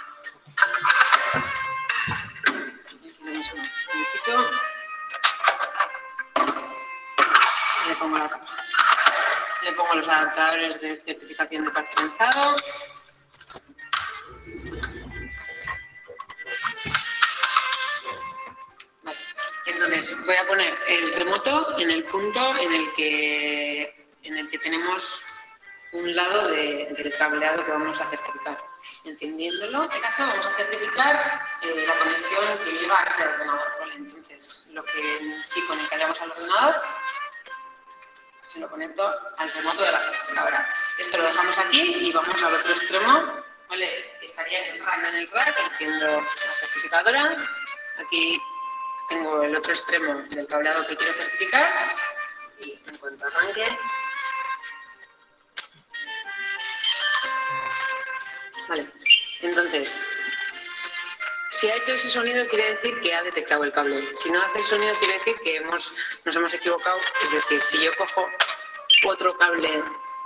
Aquí lo mismo. Le quito. Y le pongo la tapa. Le pongo los adaptadores de certificación de par trenzado. Vale. Entonces voy a poner el remoto en el punto en el que, en el que tenemos un lado de, del cableado que vamos a certificar. Encendiéndolo, en este caso vamos a certificar eh, la conexión que lleva a este ordenador. ¿Vale? Entonces, lo que sí conectaríamos al ordenador, se lo conecto al remoto de la certificadora. Esto lo dejamos aquí y vamos al otro extremo. ¿Vale? Estaría entrando en el rack, enciendo la certificadora. Aquí tengo el otro extremo del cableado que quiero certificar. Y en cuanto arranque, vale, entonces, si ha hecho ese sonido quiere decir que ha detectado el cable. Si no hace el sonido quiere decir que hemos, nos hemos equivocado. Es decir, si yo cojo otro cable,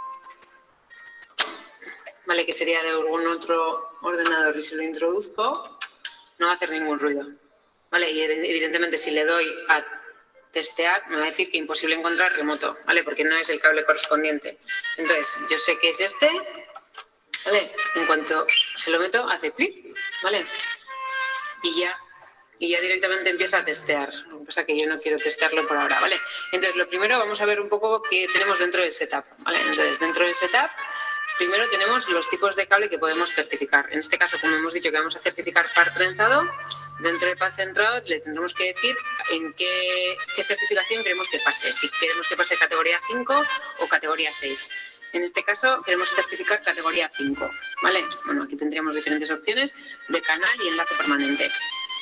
vale, que sería de algún otro ordenador y se lo introduzco, no va a hacer ningún ruido. Vale, y evidentemente si le doy a testear me va a decir que imposible encontrar remoto, ¿vale? Porque no es el cable correspondiente. Entonces, yo sé que es este. ¿Vale? En cuanto se lo meto, hace clic, ¿vale? Y ya, y ya directamente empieza a testear. Lo que pasa es que yo no quiero testearlo por ahora, ¿vale? Entonces, lo primero vamos a ver un poco qué tenemos dentro del setup, ¿vale? Entonces, dentro del setup, primero tenemos los tipos de cable que podemos certificar. En este caso, como hemos dicho que vamos a certificar par trenzado, dentro del par trenzado le tendremos que decir en qué, qué certificación queremos que pase. Si queremos que pase categoría cinco o categoría seis. En este caso queremos certificar categoría cinco, ¿vale? Bueno, aquí tendríamos diferentes opciones de canal y enlace permanente.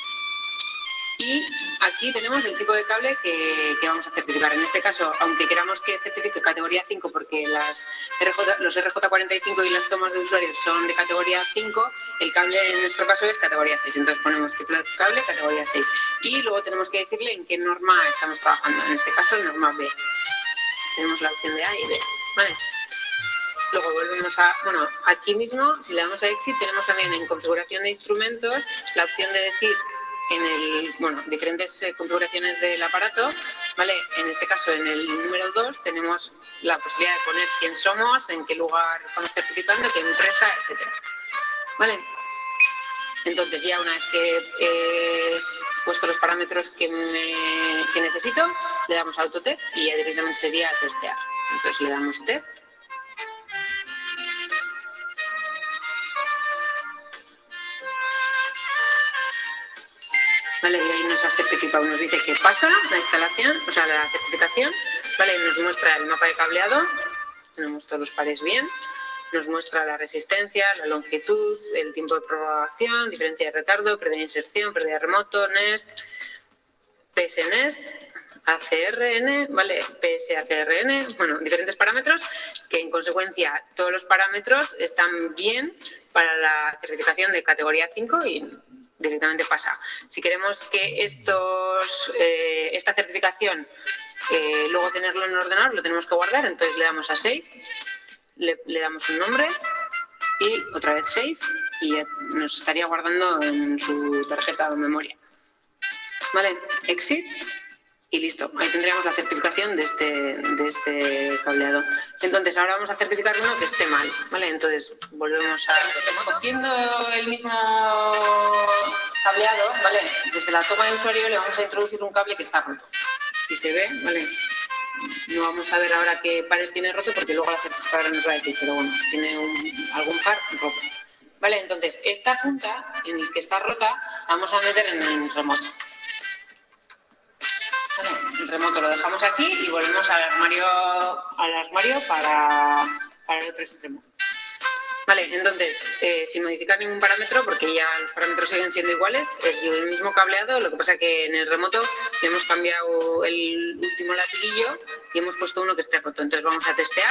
Y aquí tenemos el tipo de cable que, que vamos a certificar. En este caso, aunque queramos que certifique categoría cinco porque las R J, los R J cuarenta y cinco y las tomas de usuarios son de categoría cinco, el cable en nuestro caso es categoría seis. Entonces ponemos tipo de cable categoría seis. Y luego tenemos que decirle en qué norma estamos trabajando. En este caso, norma B. Tenemos la opción de A y B, ¿vale? Luego volvemos a, bueno, aquí mismo, si le damos a Exit, tenemos también en configuración de instrumentos la opción de decir en el, bueno, diferentes eh, configuraciones del aparato, ¿vale? En este caso, en el número dos, tenemos la posibilidad de poner quién somos, en qué lugar estamos certificando, qué empresa, etcétera, ¿vale? Entonces, ya una vez que he puesto los parámetros que, me, que necesito, le damos a Autotest y ya directamente sería testear. Entonces, le damos Test. Vale, y ahí nos ha certificado, nos dice que pasa la instalación, o sea, la certificación, vale, nos muestra el mapa de cableado, tenemos todos los pares bien, nos muestra la resistencia, la longitud, el tiempo de propagación, diferencia de retardo, pérdida de inserción, pérdida de remoto, Nest, P S Nest, A C R N, vale, P S A C R N, bueno, diferentes parámetros que en consecuencia todos los parámetros están bien para la certificación de categoría cinco y directamente pasa. Si queremos que estos, eh, esta certificación eh, luego tenerlo en el ordenador, lo tenemos que guardar, entonces le damos a Save, le, le damos un nombre y otra vez Save y ya nos estaría guardando en su tarjeta o memoria. Vale, Exit y listo. Ahí tendríamos la certificación de este, de este cableado. Entonces, ahora vamos a certificar uno que esté mal, ¿vale? Entonces, volvemos a... Cogiendo el mismo cableado, ¿vale? Desde la toma de usuario le vamos a introducir un cable que está roto. Y se ve, ¿vale? No vamos a ver ahora qué pares tiene roto porque luego la certificadora nos va a decir, pero bueno, tiene un, algún par roto. Vale, entonces, esta punta en el que está rota la vamos a meter en el remoto. El remoto lo dejamos aquí y volvemos al armario, al armario para, para el otro extremo. Vale, entonces, eh, sin modificar ningún parámetro, porque ya los parámetros siguen siendo iguales, es el mismo cableado, lo que pasa que en el remoto hemos cambiado el último latiguillo y hemos puesto uno que esté roto. Entonces vamos a testear.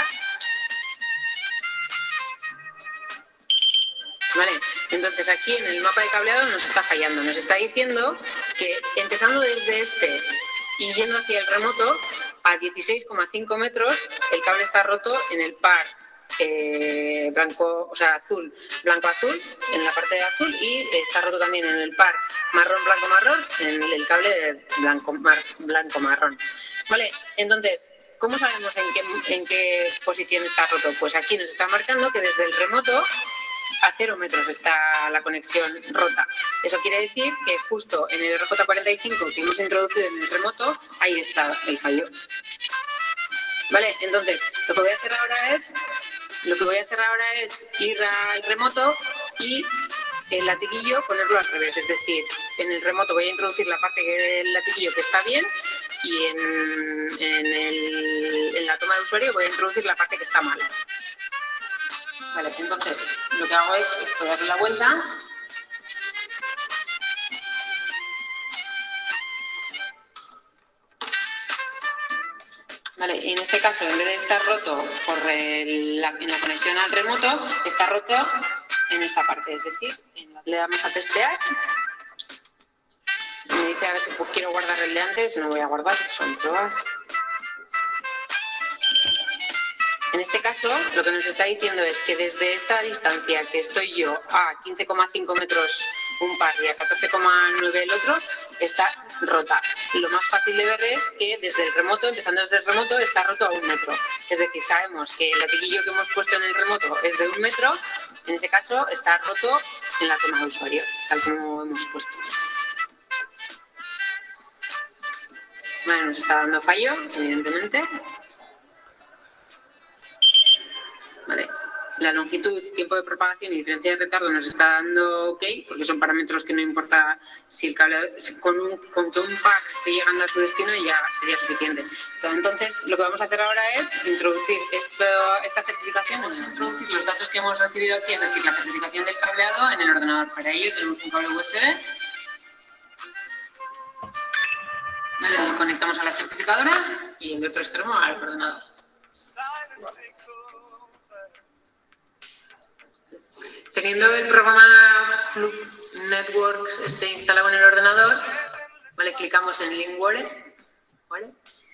Vale, entonces aquí en el mapa de cableado nos está fallando, nos está diciendo que empezando desde este y yendo hacia el remoto, a dieciséis coma cinco metros, el cable está roto en el par eh, blanco, o sea, azul, blanco-azul, en la parte de azul, y está roto también en el par marrón-blanco-marrón, en el cable blanco-marrón. Vale, entonces, ¿cómo sabemos en qué, en qué posición está roto? Pues aquí nos está marcando que desde el remoto a cero metros está la conexión rota. Eso quiere decir que justo en el R J cuarenta y cinco que hemos introducido en el remoto, ahí está el fallo. Vale, entonces lo que voy a hacer ahora es, lo que voy a hacer ahora es ir al remoto y el latiguillo ponerlo al revés. Es decir, en el remoto voy a introducir la parte del latiguillo que está bien y en, en, el, en la toma de usuario voy a introducir la parte que está mal. Vale, entonces lo que hago es esto, darle la vuelta. Vale, y en este caso, en vez de estar roto por el, la, en la conexión al remoto, está roto en esta parte, es decir, en la, le damos a testear. Me dice a ver si quiero guardar el de antes, no voy a guardar, son pruebas. En este caso, lo que nos está diciendo es que desde esta distancia que estoy yo a quince coma cinco metros un par y a catorce coma nueve el otro, está rota. Lo más fácil de ver es que desde el remoto, empezando desde el remoto, está roto a un metro. Es decir, sabemos que el latiguillo que hemos puesto en el remoto es de un metro, en ese caso está roto en la toma de usuario, tal como hemos puesto. Vale, nos está dando fallo, evidentemente. Vale. La longitud, tiempo de propagación y diferencia de retardo nos está dando ok, porque son parámetros que no importa si el cable con, un, con que un par esté llegando a su destino ya sería suficiente. Entonces, lo que vamos a hacer ahora es introducir esto, esta certificación, vamos a introducir los datos que hemos recibido aquí, es decir, la certificación del cableado en el ordenador. Para ello tenemos un cable U S B. Vale, lo conectamos a la certificadora y el otro extremo al ordenador. Teniendo el programa Flux Networks esté instalado en el ordenador, ¿vale? Clicamos en Link Wallet, ¿vale?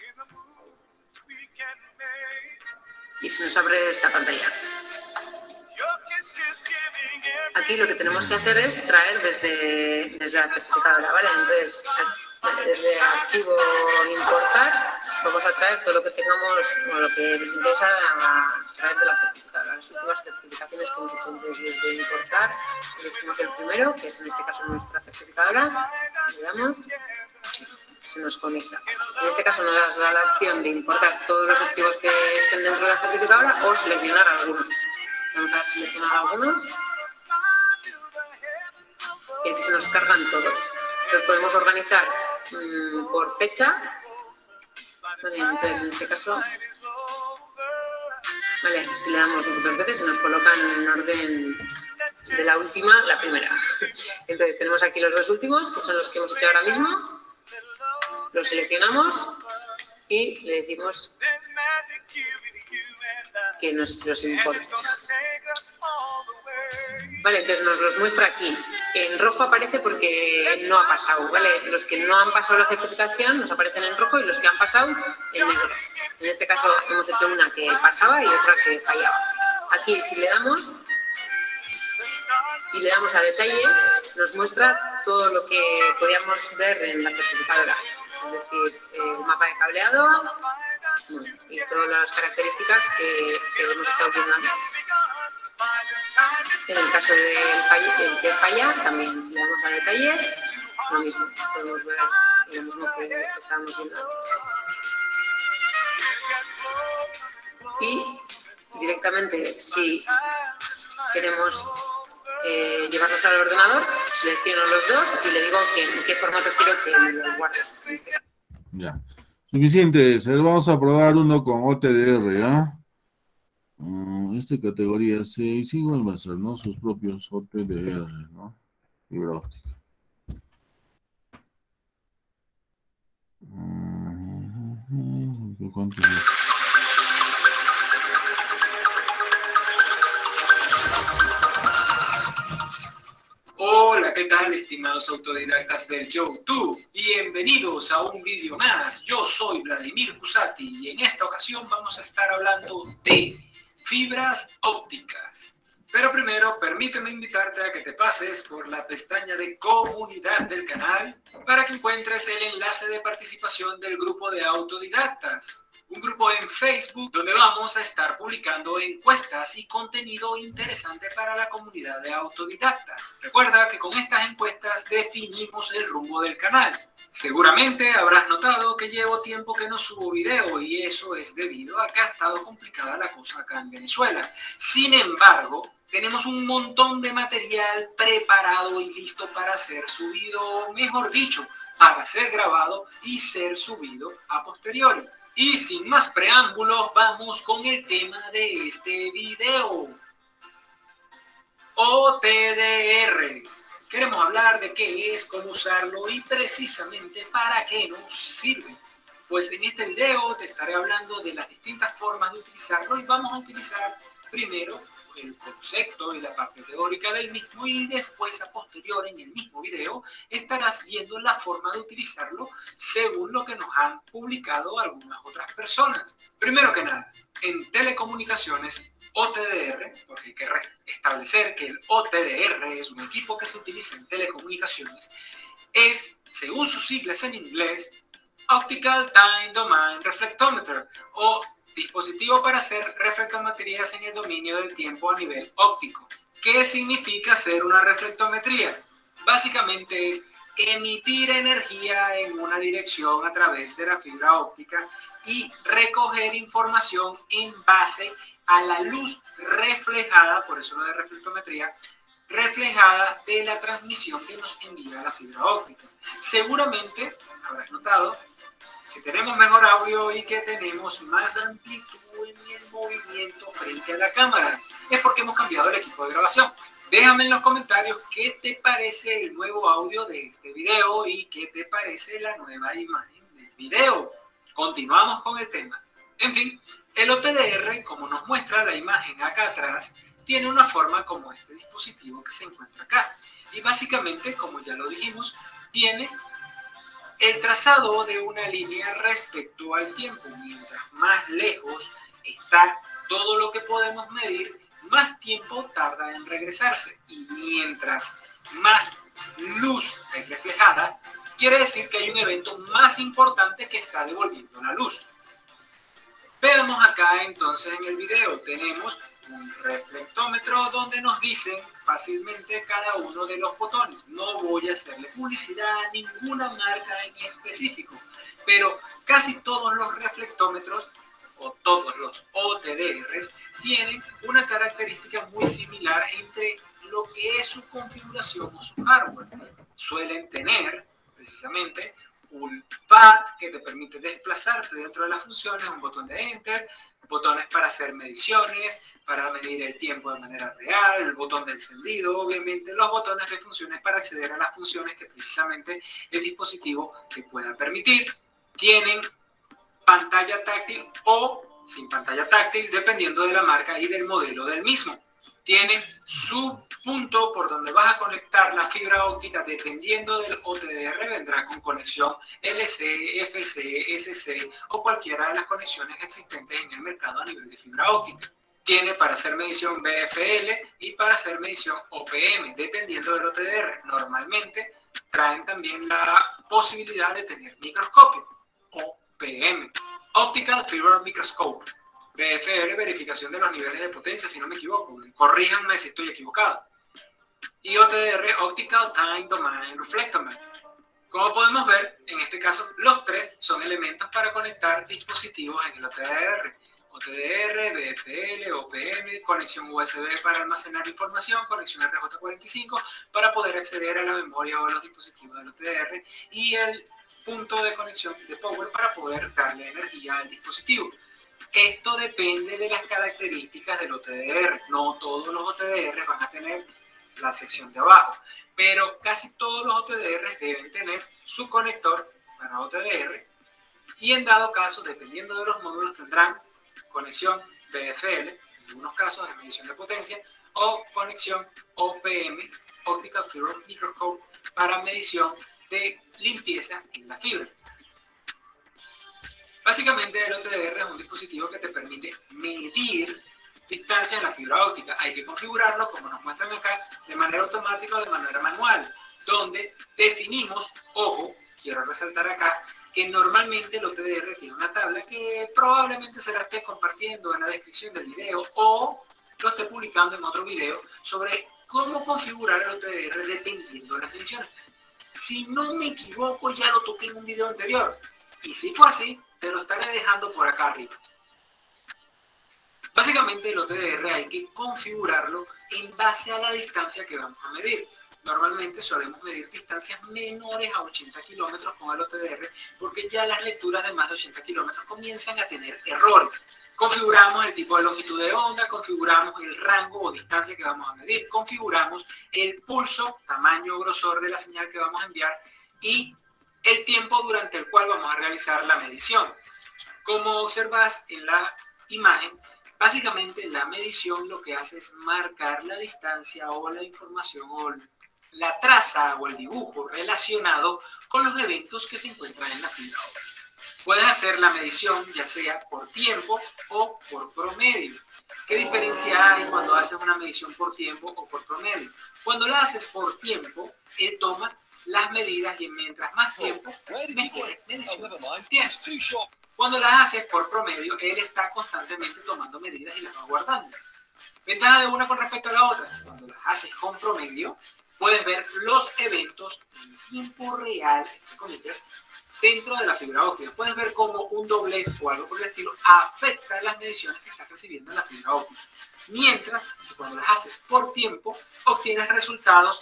Y se nos abre esta pantalla. Aquí lo que tenemos que hacer es traer desde, desde la certificadora, ¿vale? Entonces, desde archivo importar, vamos a traer todo lo que tengamos, o lo que nos interesa a traer de la certificadora. Las últimas certificaciones que hemos hecho desde importar, elegimos el primero, que es en este caso nuestra certificadora, le damos, se nos conecta. En este caso nos da la opción de importar todos los archivos que estén dentro de la certificadora o seleccionar algunos. Vamos a seleccionar algunos y aquí se nos cargan todos. Los podemos organizar mmm, por fecha. Vale, entonces en este caso, vale, si le damos dos veces se nos colocan en orden de la última, la primera. Entonces tenemos aquí los dos últimos, que son los que hemos hecho ahora mismo. Los seleccionamos y le decimos que nos los importe. Vale, entonces nos los muestra aquí. En rojo aparece porque no ha pasado, ¿vale? Los que no han pasado la certificación nos aparecen en rojo y los que han pasado en negro. En este caso hemos hecho una que pasaba y otra que fallaba. Aquí si le damos y le damos a detalle, nos muestra todo lo que podíamos ver en la certificadora. Es decir, el mapa de cableado y todas las características que, que hemos estado viendo antes. En el caso del falla, el que falla, también si le damos a detalles, lo mismo, podemos ver lo mismo que estábamos viendo antes. Y directamente, si queremos eh, llevarlos al ordenador, selecciono los dos y le digo que, en qué formato quiero que me los guarde. En este caso. Ya, suficiente. Vamos a probar uno con O T D R, ¿ya? Mm, esta categoría seis igual va a ser, ¿no? Sus propios O T D R, ¿no? Fibra óptica. Mm, ¿cuánto es? Hola, ¿qué tal, estimados autodidactas del YouTube? Bienvenidos a un vídeo más. Yo soy Vladimir Cusati y en esta ocasión vamos a estar hablando de fibras ópticas. Pero primero, permíteme invitarte a que te pases por la pestaña de comunidad del canal para que encuentres el enlace de participación del grupo de autodidactas. Un grupo en Facebook donde vamos a estar publicando encuestas y contenido interesante para la comunidad de autodidactas. Recuerda que con estas encuestas definimos el rumbo del canal. Seguramente habrás notado que llevo tiempo que no subo video y eso es debido a que ha estado complicada la cosa acá en Venezuela. Sin embargo, tenemos un montón de material preparado y listo para ser subido, mejor dicho, para ser grabado y ser subido a posteriori. Y sin más preámbulos, vamos con el tema de este video. O T D R. Queremos hablar de qué es, cómo usarlo y precisamente para qué nos sirve. Pues en este video te estaré hablando de las distintas formas de utilizarlo y vamos a utilizar primero el concepto y la parte teórica del mismo y después a posteriori en el mismo video estarás viendo la forma de utilizarlo según lo que nos han publicado algunas otras personas. Primero que nada, en telecomunicaciones O T D R, porque hay que establecer que el O T D R es un equipo que se utiliza en telecomunicaciones, es, según sus siglas en inglés, Optical Time Domain Reflectometer o dispositivo para hacer reflectometrías en el dominio del tiempo a nivel óptico. ¿Qué significa hacer una reflectometría? Básicamente es emitir energía en una dirección a través de la fibra óptica y recoger información en base a la luz reflejada, por eso lo de reflectometría, reflejada de la transmisión que nos envía la fibra óptica. Seguramente habrás notado que tenemos mejor audio y que tenemos más amplitud en el movimiento frente a la cámara. Es porque hemos cambiado el equipo de grabación. Déjame en los comentarios qué te parece el nuevo audio de este video y qué te parece la nueva imagen del video. Continuamos con el tema. En fin, el O T D R, como nos muestra la imagen acá atrás, tiene una forma como este dispositivo que se encuentra acá. Y básicamente, como ya lo dijimos, tiene el trazado de una línea respecto al tiempo. Mientras más lejos está todo lo que podemos medir, más tiempo tarda en regresarse. Y mientras más luz es reflejada, quiere decir que hay un evento más importante que está devolviendo la luz. Veamos acá entonces en el video, tenemos un reflectómetro donde nos dicen fácilmente cada uno de los botones. No voy a hacerle publicidad a ninguna marca en específico, pero casi todos los reflectómetros o todos los O T D Rs tienen una característica muy similar entre lo que es su configuración o su hardware. Suelen tener precisamente un pad que te permite desplazarte dentro de las funciones, un botón de Enter, botones para hacer mediciones, para medir el tiempo de manera real, el botón de encendido, obviamente los botones de funciones para acceder a las funciones que precisamente el dispositivo te pueda permitir. Tienen pantalla táctil o sin pantalla táctil, dependiendo de la marca y del modelo del mismo. Tienen su punto por donde vas a conectar la fibra óptica, dependiendo del O T D R, vendrá con conexión L C, F C, S C o cualquiera de las conexiones existentes en el mercado a nivel de fibra óptica. Tiene para hacer medición B F L y para hacer medición O P M, dependiendo del O T D R. Normalmente traen también la posibilidad de tener microscopio, O P M, Optical Fiber Microscope. B F R, verificación de los niveles de potencia, si no me equivoco. Corríjanme si estoy equivocado. Y O T D R, Optical Time Domain Reflectometer. Como podemos ver, en este caso, los tres son elementos para conectar dispositivos en el O T D R. O T D R, B F L, O P M, conexión U S B para almacenar información, conexión R J cuarenta y cinco para poder acceder a la memoria o a los dispositivos del O T D R y el punto de conexión de power para poder darle energía al dispositivo. Esto depende de las características del O T D R. No todos los O T D R van a tener la sección de abajo, pero casi todos los O T D R deben tener su conector para O T D R y en dado caso, dependiendo de los módulos, tendrán conexión B F L, en algunos casos de medición de potencia, o conexión O P M, Optical Fiber Microscope, para medición de limpieza en la fibra. Básicamente el O T D R es un dispositivo que te permite medir distancia en la fibra óptica. Hay que configurarlo, como nos muestran acá, de manera automática o de manera manual, donde definimos, ojo, quiero resaltar acá, que normalmente el O T D R tiene una tabla que probablemente se la esté compartiendo en la descripción del video o lo esté publicando en otro video sobre cómo configurar el O T D R dependiendo de las mediciones. Si no me equivoco, ya lo toqué en un video anterior. Y si fue así, te lo estaré dejando por acá arriba. Básicamente el O T D R hay que configurarlo en base a la distancia que vamos a medir. Normalmente solemos medir distancias menores a ochenta kilómetros con el O T D R porque ya las lecturas de más de ochenta kilómetros comienzan a tener errores. Configuramos el tipo de longitud de onda, configuramos el rango o distancia que vamos a medir, configuramos el pulso, tamaño o grosor de la señal que vamos a enviar y el tiempo durante el cual vamos a realizar la medición. Como observas en la imagen, básicamente la medición lo que hace es marcar la distancia o la información o la traza o el dibujo relacionado con los eventos que se encuentran en la fibra óptica. Puedes hacer la medición ya sea por tiempo o por promedio. ¿Qué diferencia hay cuando haces una medición por tiempo o por promedio? Cuando la haces por tiempo, él toma las medidas y mientras más tiempo, mejores mediciones tienes. Cuando las haces por promedio, él está constantemente tomando medidas y las va guardando. Ventaja de una con respecto a la otra. Cuando las haces con promedio, puedes ver los eventos en tiempo real, entre comillas, dentro de la fibra óptica. Puedes ver cómo un doblez o algo por el estilo afecta las mediciones que estás recibiendo en la fibra óptica. Mientras que cuando las haces por tiempo, obtienes resultados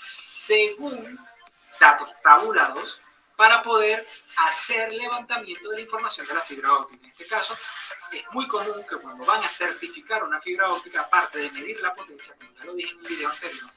según datos tabulados para poder hacer levantamiento de la información de la fibra óptica. En este caso, es muy común que cuando van a certificar una fibra óptica, aparte de medir la potencia, como ya lo dije en un video anterior,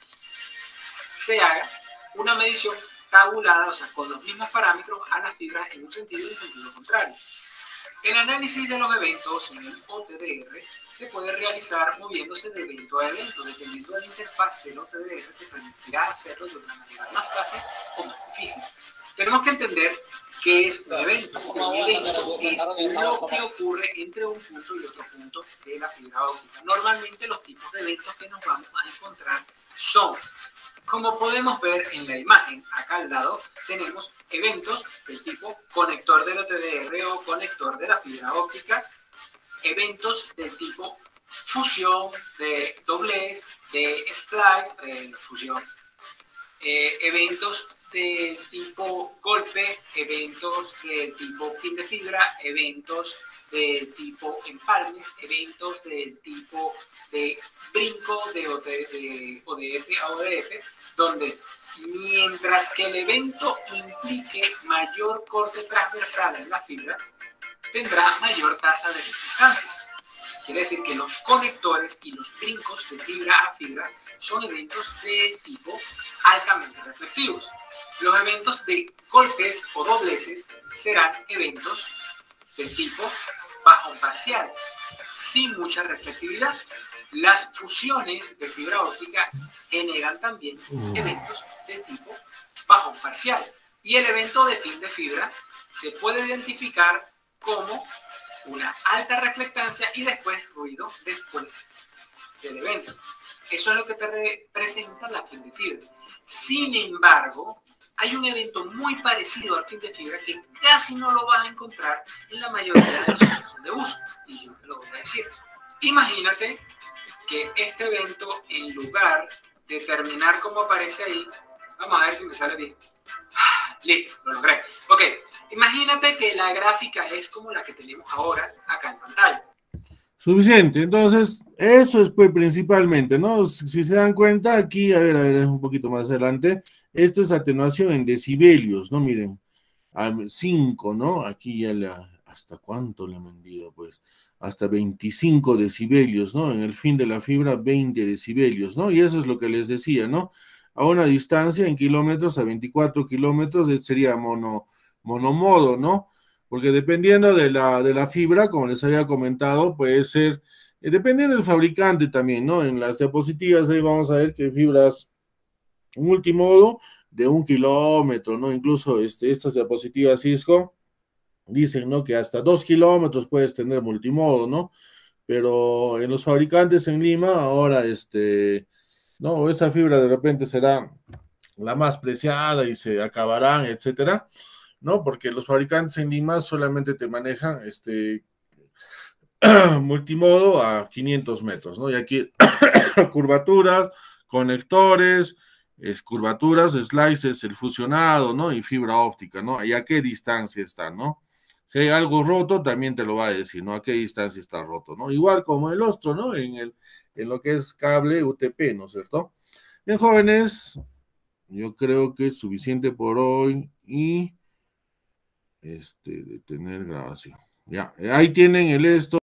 se haga una medición tabulada, o sea, con los mismos parámetros a la fibra en un sentido y en sentido contrario. El análisis de los eventos en el O T D R se puede realizar moviéndose de evento a evento, dependiendo de la interfaz del O T D R, que permitirá hacerlo de una manera más fácil o más difícil. Tenemos que entender qué es un evento. Un evento es lo que ocurre entre un punto y otro punto de la fibra óptica. Normalmente los tipos de eventos que nos vamos a encontrar son, como podemos ver en la imagen, acá al lado tenemos eventos del tipo conector del O T D R o conector de la fibra óptica, eventos del tipo fusión, de doblez, de splice, eh, fusión, eh, eventos de tipo golpe, eventos de tipo fin de fibra, eventos de tipo empalmes, eventos del tipo de brinco de O D F a O D F, donde mientras que el evento implique mayor corte transversal en la fibra, tendrá mayor tasa de reflectancia. Quiere decir que los conectores y los brincos de fibra a fibra son eventos de tipo altamente reflectivos. Los eventos de golpes o dobleces serán eventos de tipo bajo parcial, sin mucha reflectividad. Las fusiones de fibra óptica generan también eventos de tipo bajo parcial. Y el evento de fin de fibra se puede identificar como una alta reflectancia y después ruido después del evento. Eso es lo que te representa la fin de fibra. Sin embargo, hay un evento muy parecido al fin de fibra que casi no lo vas a encontrar en la mayoría de los centros de uso. Y yo te lo voy a decir. Imagínate que este evento, en lugar de terminar como aparece ahí, vamos a ver si me sale bien. Listo, lo logré. Ok, imagínate que la gráfica es como la que tenemos ahora acá en pantalla. Suficiente, entonces eso es pues principalmente, ¿no? Si se dan cuenta aquí, a ver, a ver, un poquito más adelante, esto es atenuación en decibelios, ¿no? Miren, a cinco, ¿no? Aquí ya la, ¿hasta cuánto le han vendido? Pues hasta veinticinco decibelios, ¿no? En el fin de la fibra, veinte decibelios, ¿no? Y eso es lo que les decía, ¿no? A una distancia en kilómetros, a veinticuatro kilómetros, sería mono, monomodo, ¿no? Porque dependiendo de la, de la fibra, como les había comentado, puede ser, eh, dependiendo del fabricante también, ¿no? En las diapositivas ahí vamos a ver que hay fibras multimodo de un kilómetro, ¿no? Incluso este, estas diapositivas Cisco dicen, ¿no? Que hasta dos kilómetros puedes tener multimodo, ¿no? Pero en los fabricantes en Lima, ahora, este, ¿no? Esa fibra de repente será la más preciada y se acabarán, etcétera, ¿no? Porque los fabricantes en Lima solamente te manejan, este, multimodo a quinientos metros, ¿no? Y aquí, curvaturas, conectores, es, curvaturas, slices, el fusionado, ¿no? Y fibra óptica, ¿no? ¿Y a qué distancia está, no? Si hay algo roto, también te lo va a decir, ¿no? A qué distancia está roto, ¿no? Igual como el otro, ¿no? En, el, en lo que es cable U T P, ¿no es cierto? Bien, jóvenes, yo creo que es suficiente por hoy y este, detener grabación. Ya, ahí tienen el esto.